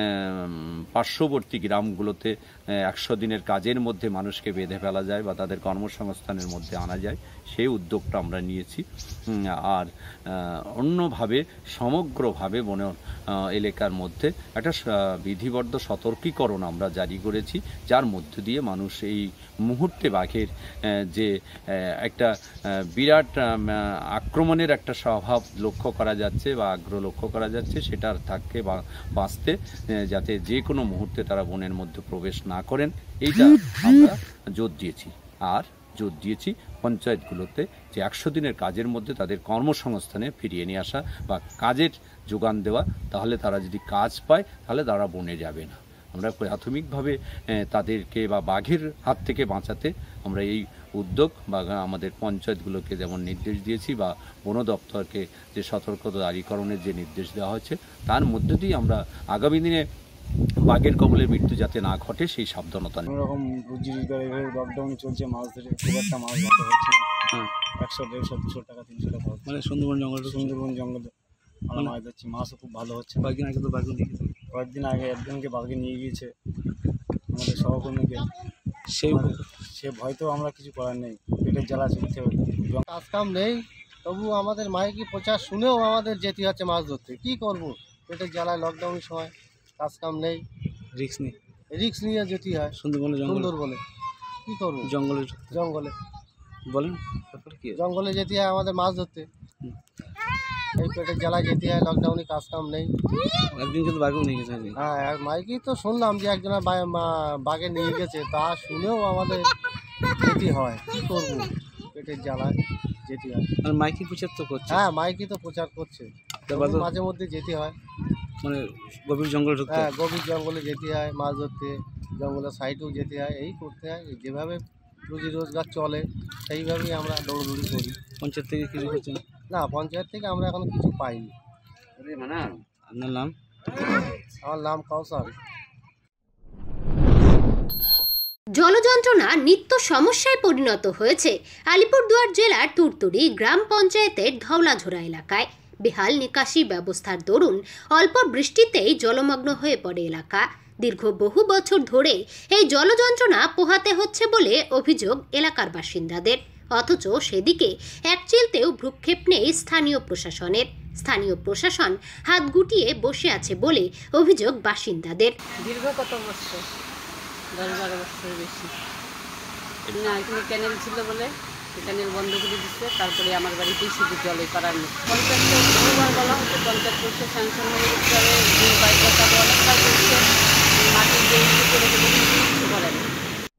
পার্শ্ববর্তী গ্রামগুলোতে একশো দিনের কাজের মধ্যে মানুষকে বেঁধে ফেলা যায় বা তাদের কর্মসংস্থানের মধ্যে আনা যায়, সেই উদ্যোগটা আমরা নিয়েছি। আর অন্যভাবে সমগ্রভাবে বন এলাকার মধ্যে একটা বিধিবদ্ধ সতর্কীকরণ আমরা জারি করেছি, যার মধ্য দিয়ে মানুষ এই মুহূর্তে বাঘের যে একটা বিরাট আক্রমণের একটা স্বভাব লক্ষ্য করা যাচ্ছে বা আগ্রহ লক্ষ্য করা যাচ্ছে, সেটার থাকে বা বাঁচতে যাতে যে কোনো মুহূর্তে তারা বনের মধ্যে প্রবেশ না করেন, এইটা আমরা জোর দিয়েছি। আর জোর দিয়েছি পঞ্চায়েতগুলোতে যে একশো দিনের কাজের মধ্যে তাদের কর্মসংস্থানে ফিরিয়ে নিয়ে আসা বা কাজের যোগান দেওয়া, তাহলে তারা যদি কাজ পায় তাহলে তারা বনে যাবে না। আমরা প্রাথমিকভাবে তাদেরকে বা বাঘের হাত থেকে বাঁচাতে আমরা এই উদ্যোগ বা আমাদের পঞ্চায়েতগুলোকে যেমন নির্দেশ দিয়েছি বা বন দপ্তরকে যে সতর্কতা জারিকরণের যে নির্দেশ দেওয়া হয়েছে, তার মধ্যে দিয়ে আমরা আগামী দিনে বাঘের কবলের মৃত্যু যাতে না ঘটে সেই সাবধানতা নেই। রকম রুজি রোজগার এইভাবে লকডাউন চলছে, মাছ ধরে খুব একটা মাছ ধরতে হচ্ছে না, একশো দেড়শো দুশো টাকা তিনশো টাকা হচ্ছে। মানে সুন্দরবন জঙ্গল সুন্দরবন জঙ্গলে আমরা মাছ ধরছি, মাছও খুব ভালো হচ্ছে। কয়েকদিন আগে তো বাঘ নিয়ে কয়েকদিন আগে একজনকে বাঘে নিয়ে গিয়েছে আমাদের সহকর্মীকে, সেই সে ভয়তো আমরা কিছু করার নেই, পেটের জ্বালা চলতে হবে, কাজ কাম নেই, তবু আমাদের মাইকি প্রচার শুনেও আমাদের যেতে হচ্ছে মাছ ধরতে। কি করব, পেটের জ্বালায় লকডাউনের সময় কাজ কাম নেই, রিক্স নেই, রিক্স নিয়ে যেতে হয় সুন্দরবনে সুন্দরবনে কি করবো, জঙ্গলে জঙ্গলে বলেন জঙ্গলে যেতে হয় আমাদের মাছ ধরতে, এই পেটের জ্বালায় যেতে হয়, লকডাউনে কাজ কাম নেই। একদিন কিন্তু বাঘেও নিয়ে গেছে। হ্যাঁ, মাইকি তো শুনলাম যে একজনের বাঘে নিয়ে গেছে, তা শুনেও আমাদের যেতে হয়। কি করবো, পেটের জ্বালায় যেতে হয়। আর মাইকি প্রচার তো করছে। হ্যাঁ, মাইকি তো প্রচার করছে, মাঝে মধ্যে যেতে হয়, মানে গভীর জঙ্গলে ঢুকতে। হ্যাঁ, গভীর জঙ্গলে যেতে হয় মাছ ধরতে, জঙ্গলের সাইডেও যেতে হয়, এই করতে হয়। যেভাবে রুজি রোজগার চলে সেইভাবেই আমরা দৌড়দৌড়ি করি। পঞ্চায়েত থেকে কিছু করছেন না? পঞ্চায়েত থেকে আমরা এখনো কিছু পাইনি। আপনার নাম? আমার নাম কাউসার। জলযন্ত্রণা নিত্য সমস্যায় পরিণত হয়েছে আলিপুরদুয়ার জেলার তুরতুরি গ্রাম পঞ্চায়েতের ধওলাঝোড়া এলাকায়। বেহাল নিকাশি ব্যবস্থার দরুন অল্প বৃষ্টিতেই জলমগ্ন হয়ে পড়ে এলাকা। দীর্ঘ বহু বছর ধরে এই জলযন্ত্রণা পোহাতে হচ্ছে বলে অভিযোগ এলাকার বাসিন্দাদের, অথচ সেদিকে এক চিলতেও ভ্রুক্ষেপ নেই স্থানীয় প্রশাসনের। স্থানীয় প্রশাসন হাত গুটিয়ে বসে আছে বলে অভিযোগ বাসিন্দাদের। দীর্ঘ কত বছর, দশ বারো বছর বেশি না, এখানে ক্যানেল ছিল বলে এখানে বন্ধ করে দিচ্ছে, তারপরে আমার বাড়িতেই শুধু জলে পাড়ার নেই। পঞ্চায়েতকে বহুবার বলা হচ্ছে, পঞ্চায়েত করছে স্যাংশন হয়ে যেতে হবে, বাইকটা তাদের অনেকবার করছে, মাটি দিয়ে করে দেবে, কিছু করে না।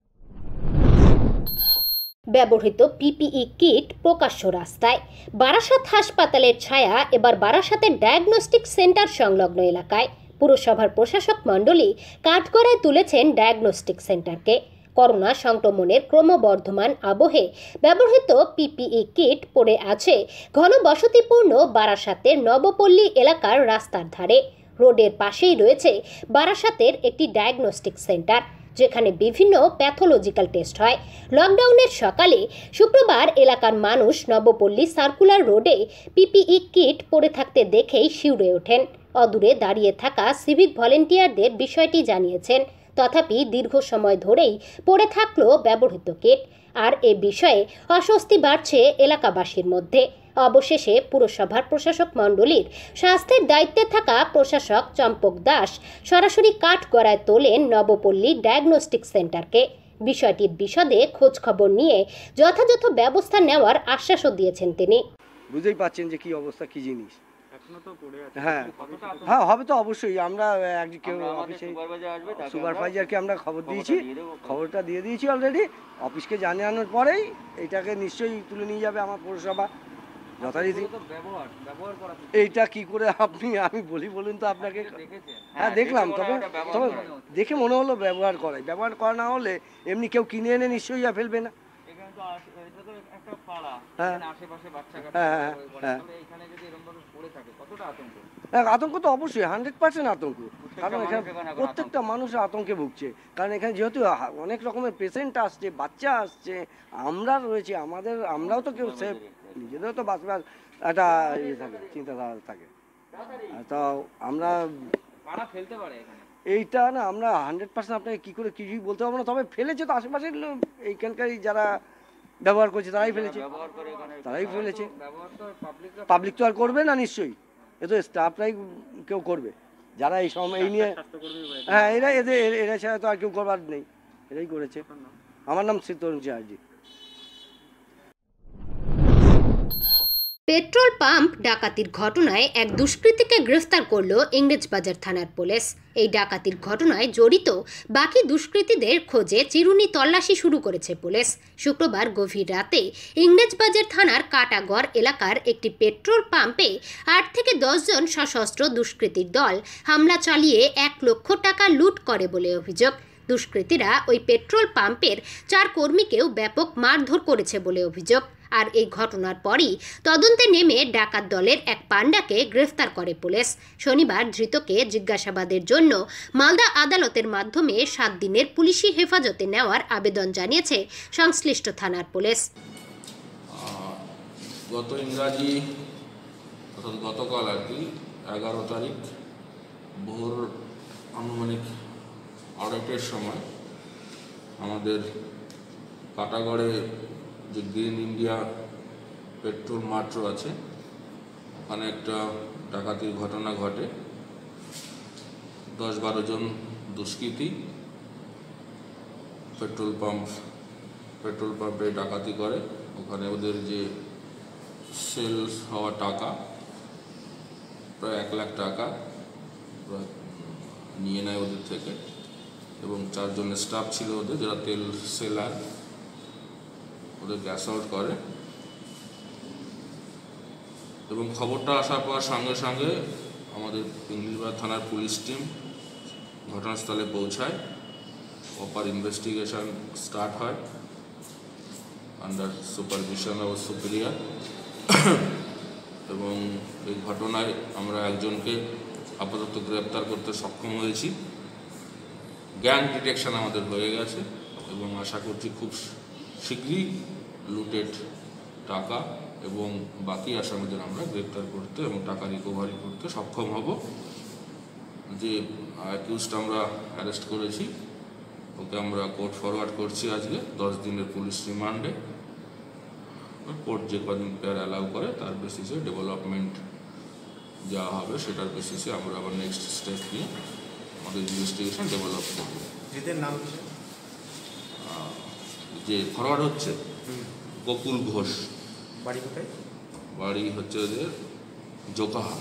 ব্যবহৃত পিপিই কিট প্রকাশ্য রাস্তায়। বারাসাত হাসপাতালের ছায়া এবার বারাসাতের ডায়াগনস্টিক সেন্টার সংলগ্ন এলাকায়। পুরসভার প্রশাসক মণ্ডলী কাঠগড়ায় তুলেছেন ডায়াগনস্টিক সেন্টারকে। করোনা সংক্রমণের ক্রমবর্ধমান আবহে ব্যবহৃত পিপিই কিট পড়ে আছে ঘনবসতিপূর্ণ বারাসাতের নবপল্লী এলাকার রাস্তার ধারে। রোডের পাশেই রয়েছে বারাসাতের একটি ডায়াগনস্টিক সেন্টার, যেখানে বিভিন্ন প্যাথোলজিক্যাল টেস্ট হয়। লকডাউনের সকালে শুক্রবার এলাকার মানুষ নবপল্লী সার্কুলার রোডে পিপিই কিট পড়ে থাকতে দেখেই শিউরে ওঠেন। অদূরে দাঁড়িয়ে থাকা সিভিক ভলেন্টিয়ারদের বিষয়টি জানিয়েছেন, তথাপি দীর্ঘ সময় ধরেই পড়ে থাকলো ব্যবহৃত কিট। আর এ বিষয়ে অস্বস্তি বাড়ছে এলাকাবাসীর মধ্যে। অবশেষে পুরসভার প্রশাসক মণ্ডলীর স্বাস্থ্যের দায়িত্বে থাকা প্রশাসক চম্পক দাস সরাসরি কাঠগড়ায় তোলেন নবপল্লী ডায়াগনস্টিক সেন্টারকে। বিষয়টির বিশদে খোঁজ খবর নিয়ে যথাযথ ব্যবস্থা নেওয়ার আশ্বাসও দিয়েছেন তিনি। বুঝতেই পারছেন যে কি অবস্থা, কি জিনিস। হ্যাঁ হ্যাঁ হবে তো অবশ্যই। আমরা কেউ অফিসে সুপারভাইজারকে আমরা খবর দিয়েছি, খবরটা দিয়ে দিয়েছি অলরেডি। অফিসকে জানানোর পরেই এটাকে নিশ্চয়ই তুলে নিয়ে যাবে আমার পৌরসভা যথারীতি। এইটা কি করে আপনি আমি বলি বলুন তো আপনাকে? হ্যাঁ দেখলাম, তবে তবে দেখে মনে হলো ব্যবহার করাই। ব্যবহার করা না হলে এমনি কেউ কিনে এনে নিশ্চয়ই আর ফেলবে না। আতঙ্ক তো অবশ্যই হান্ড্রেড পার্সেন্ট আতঙ্ক, কারণ এখানে প্রত্যেকটা মানুষ আতঙ্কে ভুগছে। কারণ এখানে যেহেতু অনেক রকমের পেশেন্ট আসছে, বাচ্চা আসছে, আমরা রয়েছি, আমাদের আমরাও তো কেউ সেফ, নিজেদেরও তো বাঁচবার একটা ইয়ে থাকে, চিন্তাধারা থাকে। তো আমরা এইটা না আমরা হান্ড্রেড পার্সেন্ট আপনাকে কী করে কিছুই বলতে পারবো না। তবে ফেলেছে তো আশেপাশের এইখানকারই যারা ব্যবহার করছে তারাই ফেলেছে, তারাই ফেলেছে। পাবলিক তো আর করবে না নিশ্চয়ই, এ তো স্টাফরাই কেউ করবে যারা এই সময় এই নিয়ে। হ্যাঁ এরা এদের এরা ছাড়া তো আর কেউ করবার নেই, এরাই করেছে। আমার নাম তরুণ চ্যাটার্জি। পেট্রোল পাম্প ডাকাতির ঘটনায় এক দুষ্কৃতীকে গ্রেফতার করল ইংরেজবাজার থানার পুলিশ। এই ডাকাতির ঘটনায় জড়িত বাকি দুষ্কৃতীদের খোঁজে চিরুনি তল্লাশি শুরু করেছে পুলিশ। শুক্রবার গভীর রাতে ইংরেজবাজার থানার কাটাগড় এলাকার একটি পেট্রোল পাম্পে আট থেকে দশ জন সশস্ত্র দুষ্কৃতীর দল হামলা চালিয়ে এক লক্ষ টাকা লুট করে বলে অভিযোগ। দুষ্কৃতীরা ওই পেট্রোল পাম্পের চার কর্মীকেও ব্যাপক মারধর করেছে বলে অভিযোগ। আর এই ঘটনার পরই তদন্তে নেমে ডাকাত দলের এক পান্ডাকে গ্রেফতার করে পুলিশ। শনিবার ধৃতকে জিজ্ঞাসাবাদের জন্য মালদা আদালতের মাধ্যমে সাত দিনের পুলিশি হেফাজতে নেওয়ার আবেদন জানিয়েছে সংশ্লিষ্ট থানার পুলিশ। গত ইংরাজি অর্থাৎ গতকাল আর কি এগারো তারিখ ভোর আনুমানিক আড়াইটের সময় আমাদের কাটাগড়ে যে গ্রিন ইন্ডিয়া পেট্রোল মার্ট আছে ওখানে একটা ডাকাতির ঘটনা ঘটে। দশ বারো জন দুষ্কৃতী পেট্রোল পাম্প পেট্রোল পাম্পে ডাকাতি করে। ওখানে ওদের যে সেল হওয়া টাকা প্রায় এক লাখ টাকা নিয়ে নেয় ওদের থেকে, এবং চারজনের স্টাফ ছিল ওদের যারা তেল সেলার, ওদেরকে অ্যাসল্ট করে। এবং খবরটা আসার পর সঙ্গে সঙ্গে আমাদের ইংলিশবাজার থানার পুলিশ টিম ঘটনাস্থলে পৌঁছায়। প্রপার ইনভেস্টিগেশন স্টার্ট হয় আন্ডার সুপারভিশন অফ সুপিরিয়র। এবং এই ঘটনায় আমরা একজনকে আপাতত গ্রেপ্তার করতে সক্ষম হয়েছি। গ্যাং ডিটেকশন আমাদের হয়ে গেছে এবং আশা করছি খুব শীঘ্রই লুটেড টাকা এবং বাকি আসামিদের আমরা গ্রেপ্তার করতে এবং টাকা রিকভারি করতে সক্ষম হব। যে অ্যাকিউজড আমরা অ্যারেস্ট করেছি ওকে আমরা কোর্ট ফরওয়ার্ড করছি আজকে দশ দিনের পুলিশ রিমান্ডে। কোর্ট যে কদিন পেয়ার অ্যালাউ করে তার বেসিসে ডেভেলপমেন্ট যা হবে সেটার বেসিসে আমরা আবার নেক্সট স্টেপ নিয়ে আমাদের ইনভেস্টিগেশন ডেভেলপ করব। এদের নাম যে ফরওয়ার্ড হচ্ছে গোকুল ঘোষ। বাড়ি কোথায়? বাড়ি হচ্ছে ওদের জোকাহা।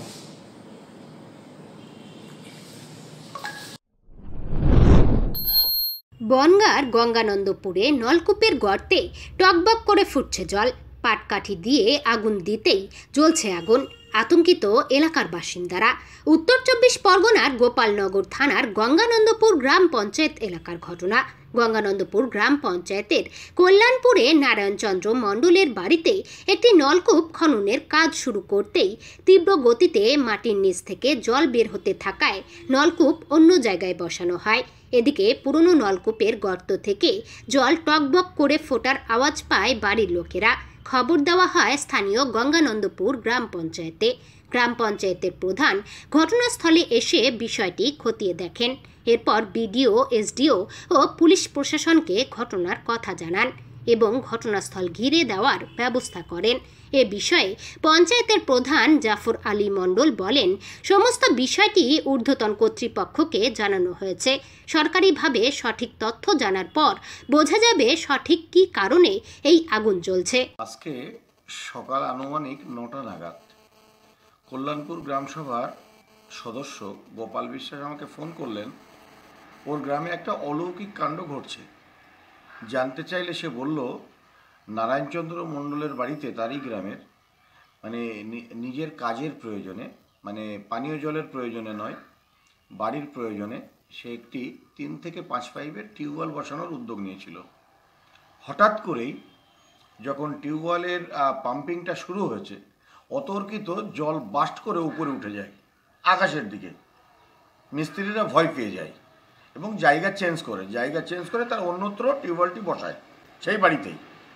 বনগাঁর গঙ্গানন্দপুরে নলকূপের গর্তে টকবক করে ফুটছে জল। পাটকাঠি দিয়ে আগুন দিতেই জ্বলছে আগুন। আতঙ্কিত এলাকার বাসিন্দারা। উত্তর চব্বিশ পরগনার গোপালনগর থানার গঙ্গানন্দপুর গ্রাম পঞ্চায়েত এলাকার ঘটনা। গঙ্গানন্দপুর গ্রাম পঞ্চায়েতের কল্যাণপুরে নারায়ণচন্দ্র মণ্ডলের বাড়িতে একটি নলকূপ খননের কাজ শুরু করতেই তীব্র গতিতে মাটির নিচ থেকে জল বের হতে থাকায় নলকূপ অন্য জায়গায় বসানো হয়। এদিকে পুরনো নলকূপের গর্ত থেকে জল টকবক করে ফোটার আওয়াজ পায় বাড়ির লোকেরা। খবর দেওয়া হয় স্থানীয় গঙ্গানন্দপুর গ্রাম পঞ্চায়েতে। গ্রাম পঞ্চায়েতের প্রধান ঘটনাস্থলে এসে বিষয়টি খতিয়ে দেখেন। এরপর বিডিও, এসডিও ও পুলিশ প্রশাসনকে ঘটনার কথা জানান এবং ঘটনাস্থল ঘিরে দেওয়ার ব্যবস্থা করেন। এ বিষয়ে পঞ্চায়েতের প্রধান জাফর আলী মণ্ডল বলেন, সমস্ত বিষয়টি ঊর্ধ্বতন কর্তৃপক্ষকে জানানো হয়েছে। সরকারিভাবে সঠিক তথ্য জানার পর বোঝা যাবে সঠিক কী কারণে এই আগুন জ্বলছে। আজকে সকাল আনুমানিক নটা নাগাদ কল্যাণপুর গ্রামসভার সদস্য গোপাল বিশ্বাস আমাকে ফোন করলেন, ওর গ্রামে একটা অলৌকিক কাণ্ড ঘটছে। জানতে চাইলে সে বলল, নারায়ণচন্দ্র মণ্ডলের বাড়িতে, তারই গ্রামের, মানে নিজের কাজের প্রয়োজনে, মানে পানীয় জলের প্রয়োজনে নয়, বাড়ির প্রয়োজনে সে একটি তিন থেকে পাঁচ পাইপের টিউবওয়েল বসানোর উদ্যোগ নিয়েছিল। হঠাৎ করেই যখন টিউবওয়েলের পাম্পিংটা শুরু হয়েছে, অতর্কিত জল বাস্ট করে উপরে উঠে যায় আকাশের দিকে। মিস্ত্রিরা ভয় পেয়ে যায় এবং জায়গা চেঞ্জ করে জায়গা চেঞ্জ করে তার অন্যত্র টিউবওয়েলটি বসায় সেই বাড়িতেই।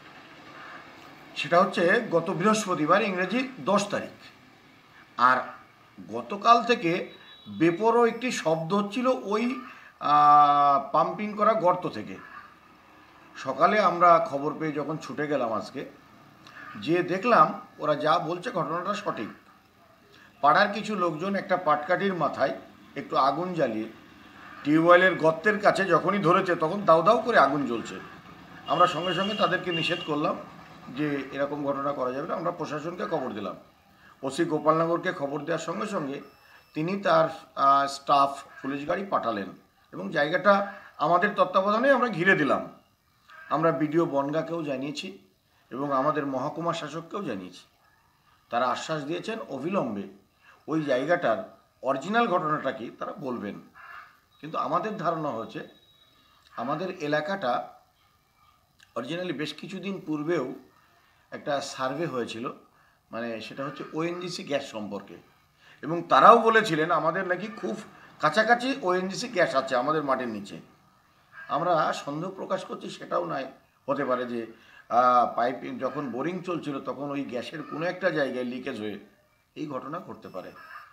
সেটা হচ্ছে গত বৃহস্পতিবার, ইংরেজি দশ তারিখ। আর গতকাল থেকে বেপরো একটি শব্দ হচ্ছিল ওই পাম্পিং করা গর্ত থেকে। সকালে আমরা খবর পেয়ে যখন ছুটে গেলাম আজকে, যে দেখলাম ওরা যা বলছে ঘটনাটা সঠিক। পাড়ার কিছু লোকজন একটা পাটকাঠির মাথায় একটু আগুন জ্বালিয়ে টিউবওয়েলের গর্তের কাছে যখনই ধরেছে তখন দাউ দাউ করে আগুন জ্বলছে। আমরা সঙ্গে সঙ্গে তাদেরকে নিষেধ করলাম যে এরকম ঘটনা করা যাবে না। আমরা প্রশাসনকে খবর দিলাম। ওসি গোপালনগরকে খবর দেওয়ার সঙ্গে সঙ্গে তিনি তার স্টাফ পুলিশ গাড়ি পাঠালেন এবং জায়গাটা আমাদের তত্ত্বাবধানে আমরা ঘিরে দিলাম। আমরা বিডিও বনগাঁকেও জানিয়েছি এবং আমাদের মহকুমা শাসককেও জানিয়েছি। তারা আশ্বাস দিয়েছেন অবিলম্বে ওই জায়গাটার অরিজিনাল ঘটনাটা কি তারা বলবেন। কিন্তু আমাদের ধারণা হচ্ছে আমাদের এলাকাটা অরিজিনালি বেশ কিছুদিন পূর্বেও একটা সার্ভে হয়েছিল, মানে সেটা হচ্ছে ওএনজিসি গ্যাস সম্পর্কে, এবং তারাও বলেছিলেন আমাদের নাকি খুব কাছাকাছি ওএনজিসি গ্যাস আছে আমাদের মাটির নিচে। আমরা সন্দেহ প্রকাশ করছি সেটাও নয়, হতে পারে যে পাইপ যখন বোরিং চলছিল তখন ওই গ্যাসের কোনো একটা জায়গায় লিকেজ হয়ে এই ঘটনা ঘটতে পারে।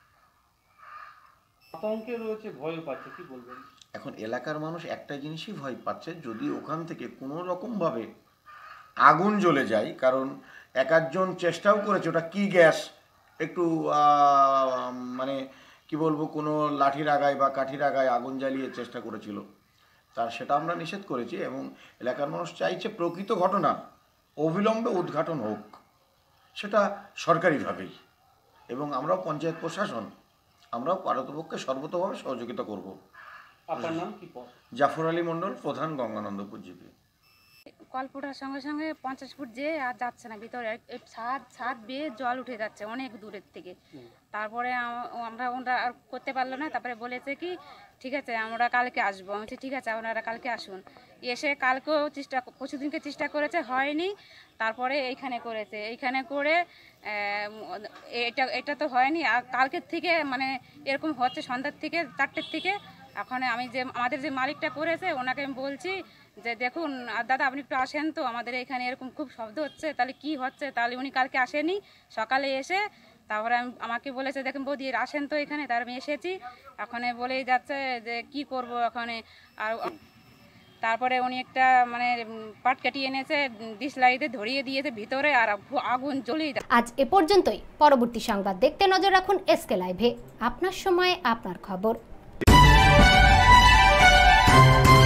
আতঙ্কে রয়েছে, ভয় পাচ্ছে, কি বলবেন? এখন এলাকার মানুষ একটা জিনিসই ভয় পাচ্ছে, যদি ওখান থেকে কোনো রকমভাবে আগুন জ্বলে যায়, কারণ এক একজন চেষ্টাও করেছে ওটা কি গ্যাস, একটু মানে কি বলবো, কোনো লাঠির আগায় বা কাঠির আগায় আগুন জ্বালিয়ে চেষ্টা করেছিল, তার সেটা আমরা নিষেধ করেছি। এবং এলাকার মানুষ চাইছে প্রকৃত ঘটনা অবিলম্বে উদ্ঘাটন হোক, সেটা সরকারিভাবেই। এবং আমরাও পঞ্চায়েত প্রশাসন আমরাও পারতপক্ষে সর্বতভাবে সহযোগিতা করব। আপনার নাম কি? জাফর আলী মণ্ডল, প্রধান গঙ্গানন্দপুর জিপি। কল ফোটার সঙ্গে সঙ্গে পঞ্চাশ ফুট যে আর যাচ্ছে না ভিতরে, ছাদ ছাদ বেয়ে জল উঠে যাচ্ছে অনেক দূরের থেকে। তারপরে আমরা ওরা আর করতে পারলো না, তারপরে বলেছে কি ঠিক আছে আমরা কালকে আসবো। আমি বলছি ঠিক আছে আপনারা কালকে আসুন। এসে কালকেও চেষ্টা, পরশুদিনকে চেষ্টা করেছে, হয়নি। তারপরে এইখানে করেছে, এইখানে করে এটা এটা তো হয়নি। আর কালকের থেকে মানে এরকম হচ্ছে সন্ধ্যার থেকে চারটের থেকে। এখন আমি যে আমাদের যে মালিকটা করেছে ওনাকে আমি বলছি যে দেখুন দাদা আপনি একটু আসেন তো, আমাদের এখানে এরকম খুব শব্দ হচ্ছে, তাহলে কি হচ্ছে। তাহলে উনি কালকে আসেনি, সকালে এসে তারপরে আমি আমাকে বলেছে দেখুন বৌদি আসেন তো এখানে। তার আমি এসেছি, এখন বলেই যাচ্ছে যে কি করব এখানে। আর তারপরে উনি একটা মানে পাট কাটিয়ে এনেছে, ডিসলাইতে ধরিয়ে দিয়েছে ভিতরে, আর আগুন জ্বলেই যায়। আজ এ পর্যন্তই। পরবর্তী সংবাদ দেখতে নজর রাখুন এসকে লাইভে। আপনার সময় আপনার খবর।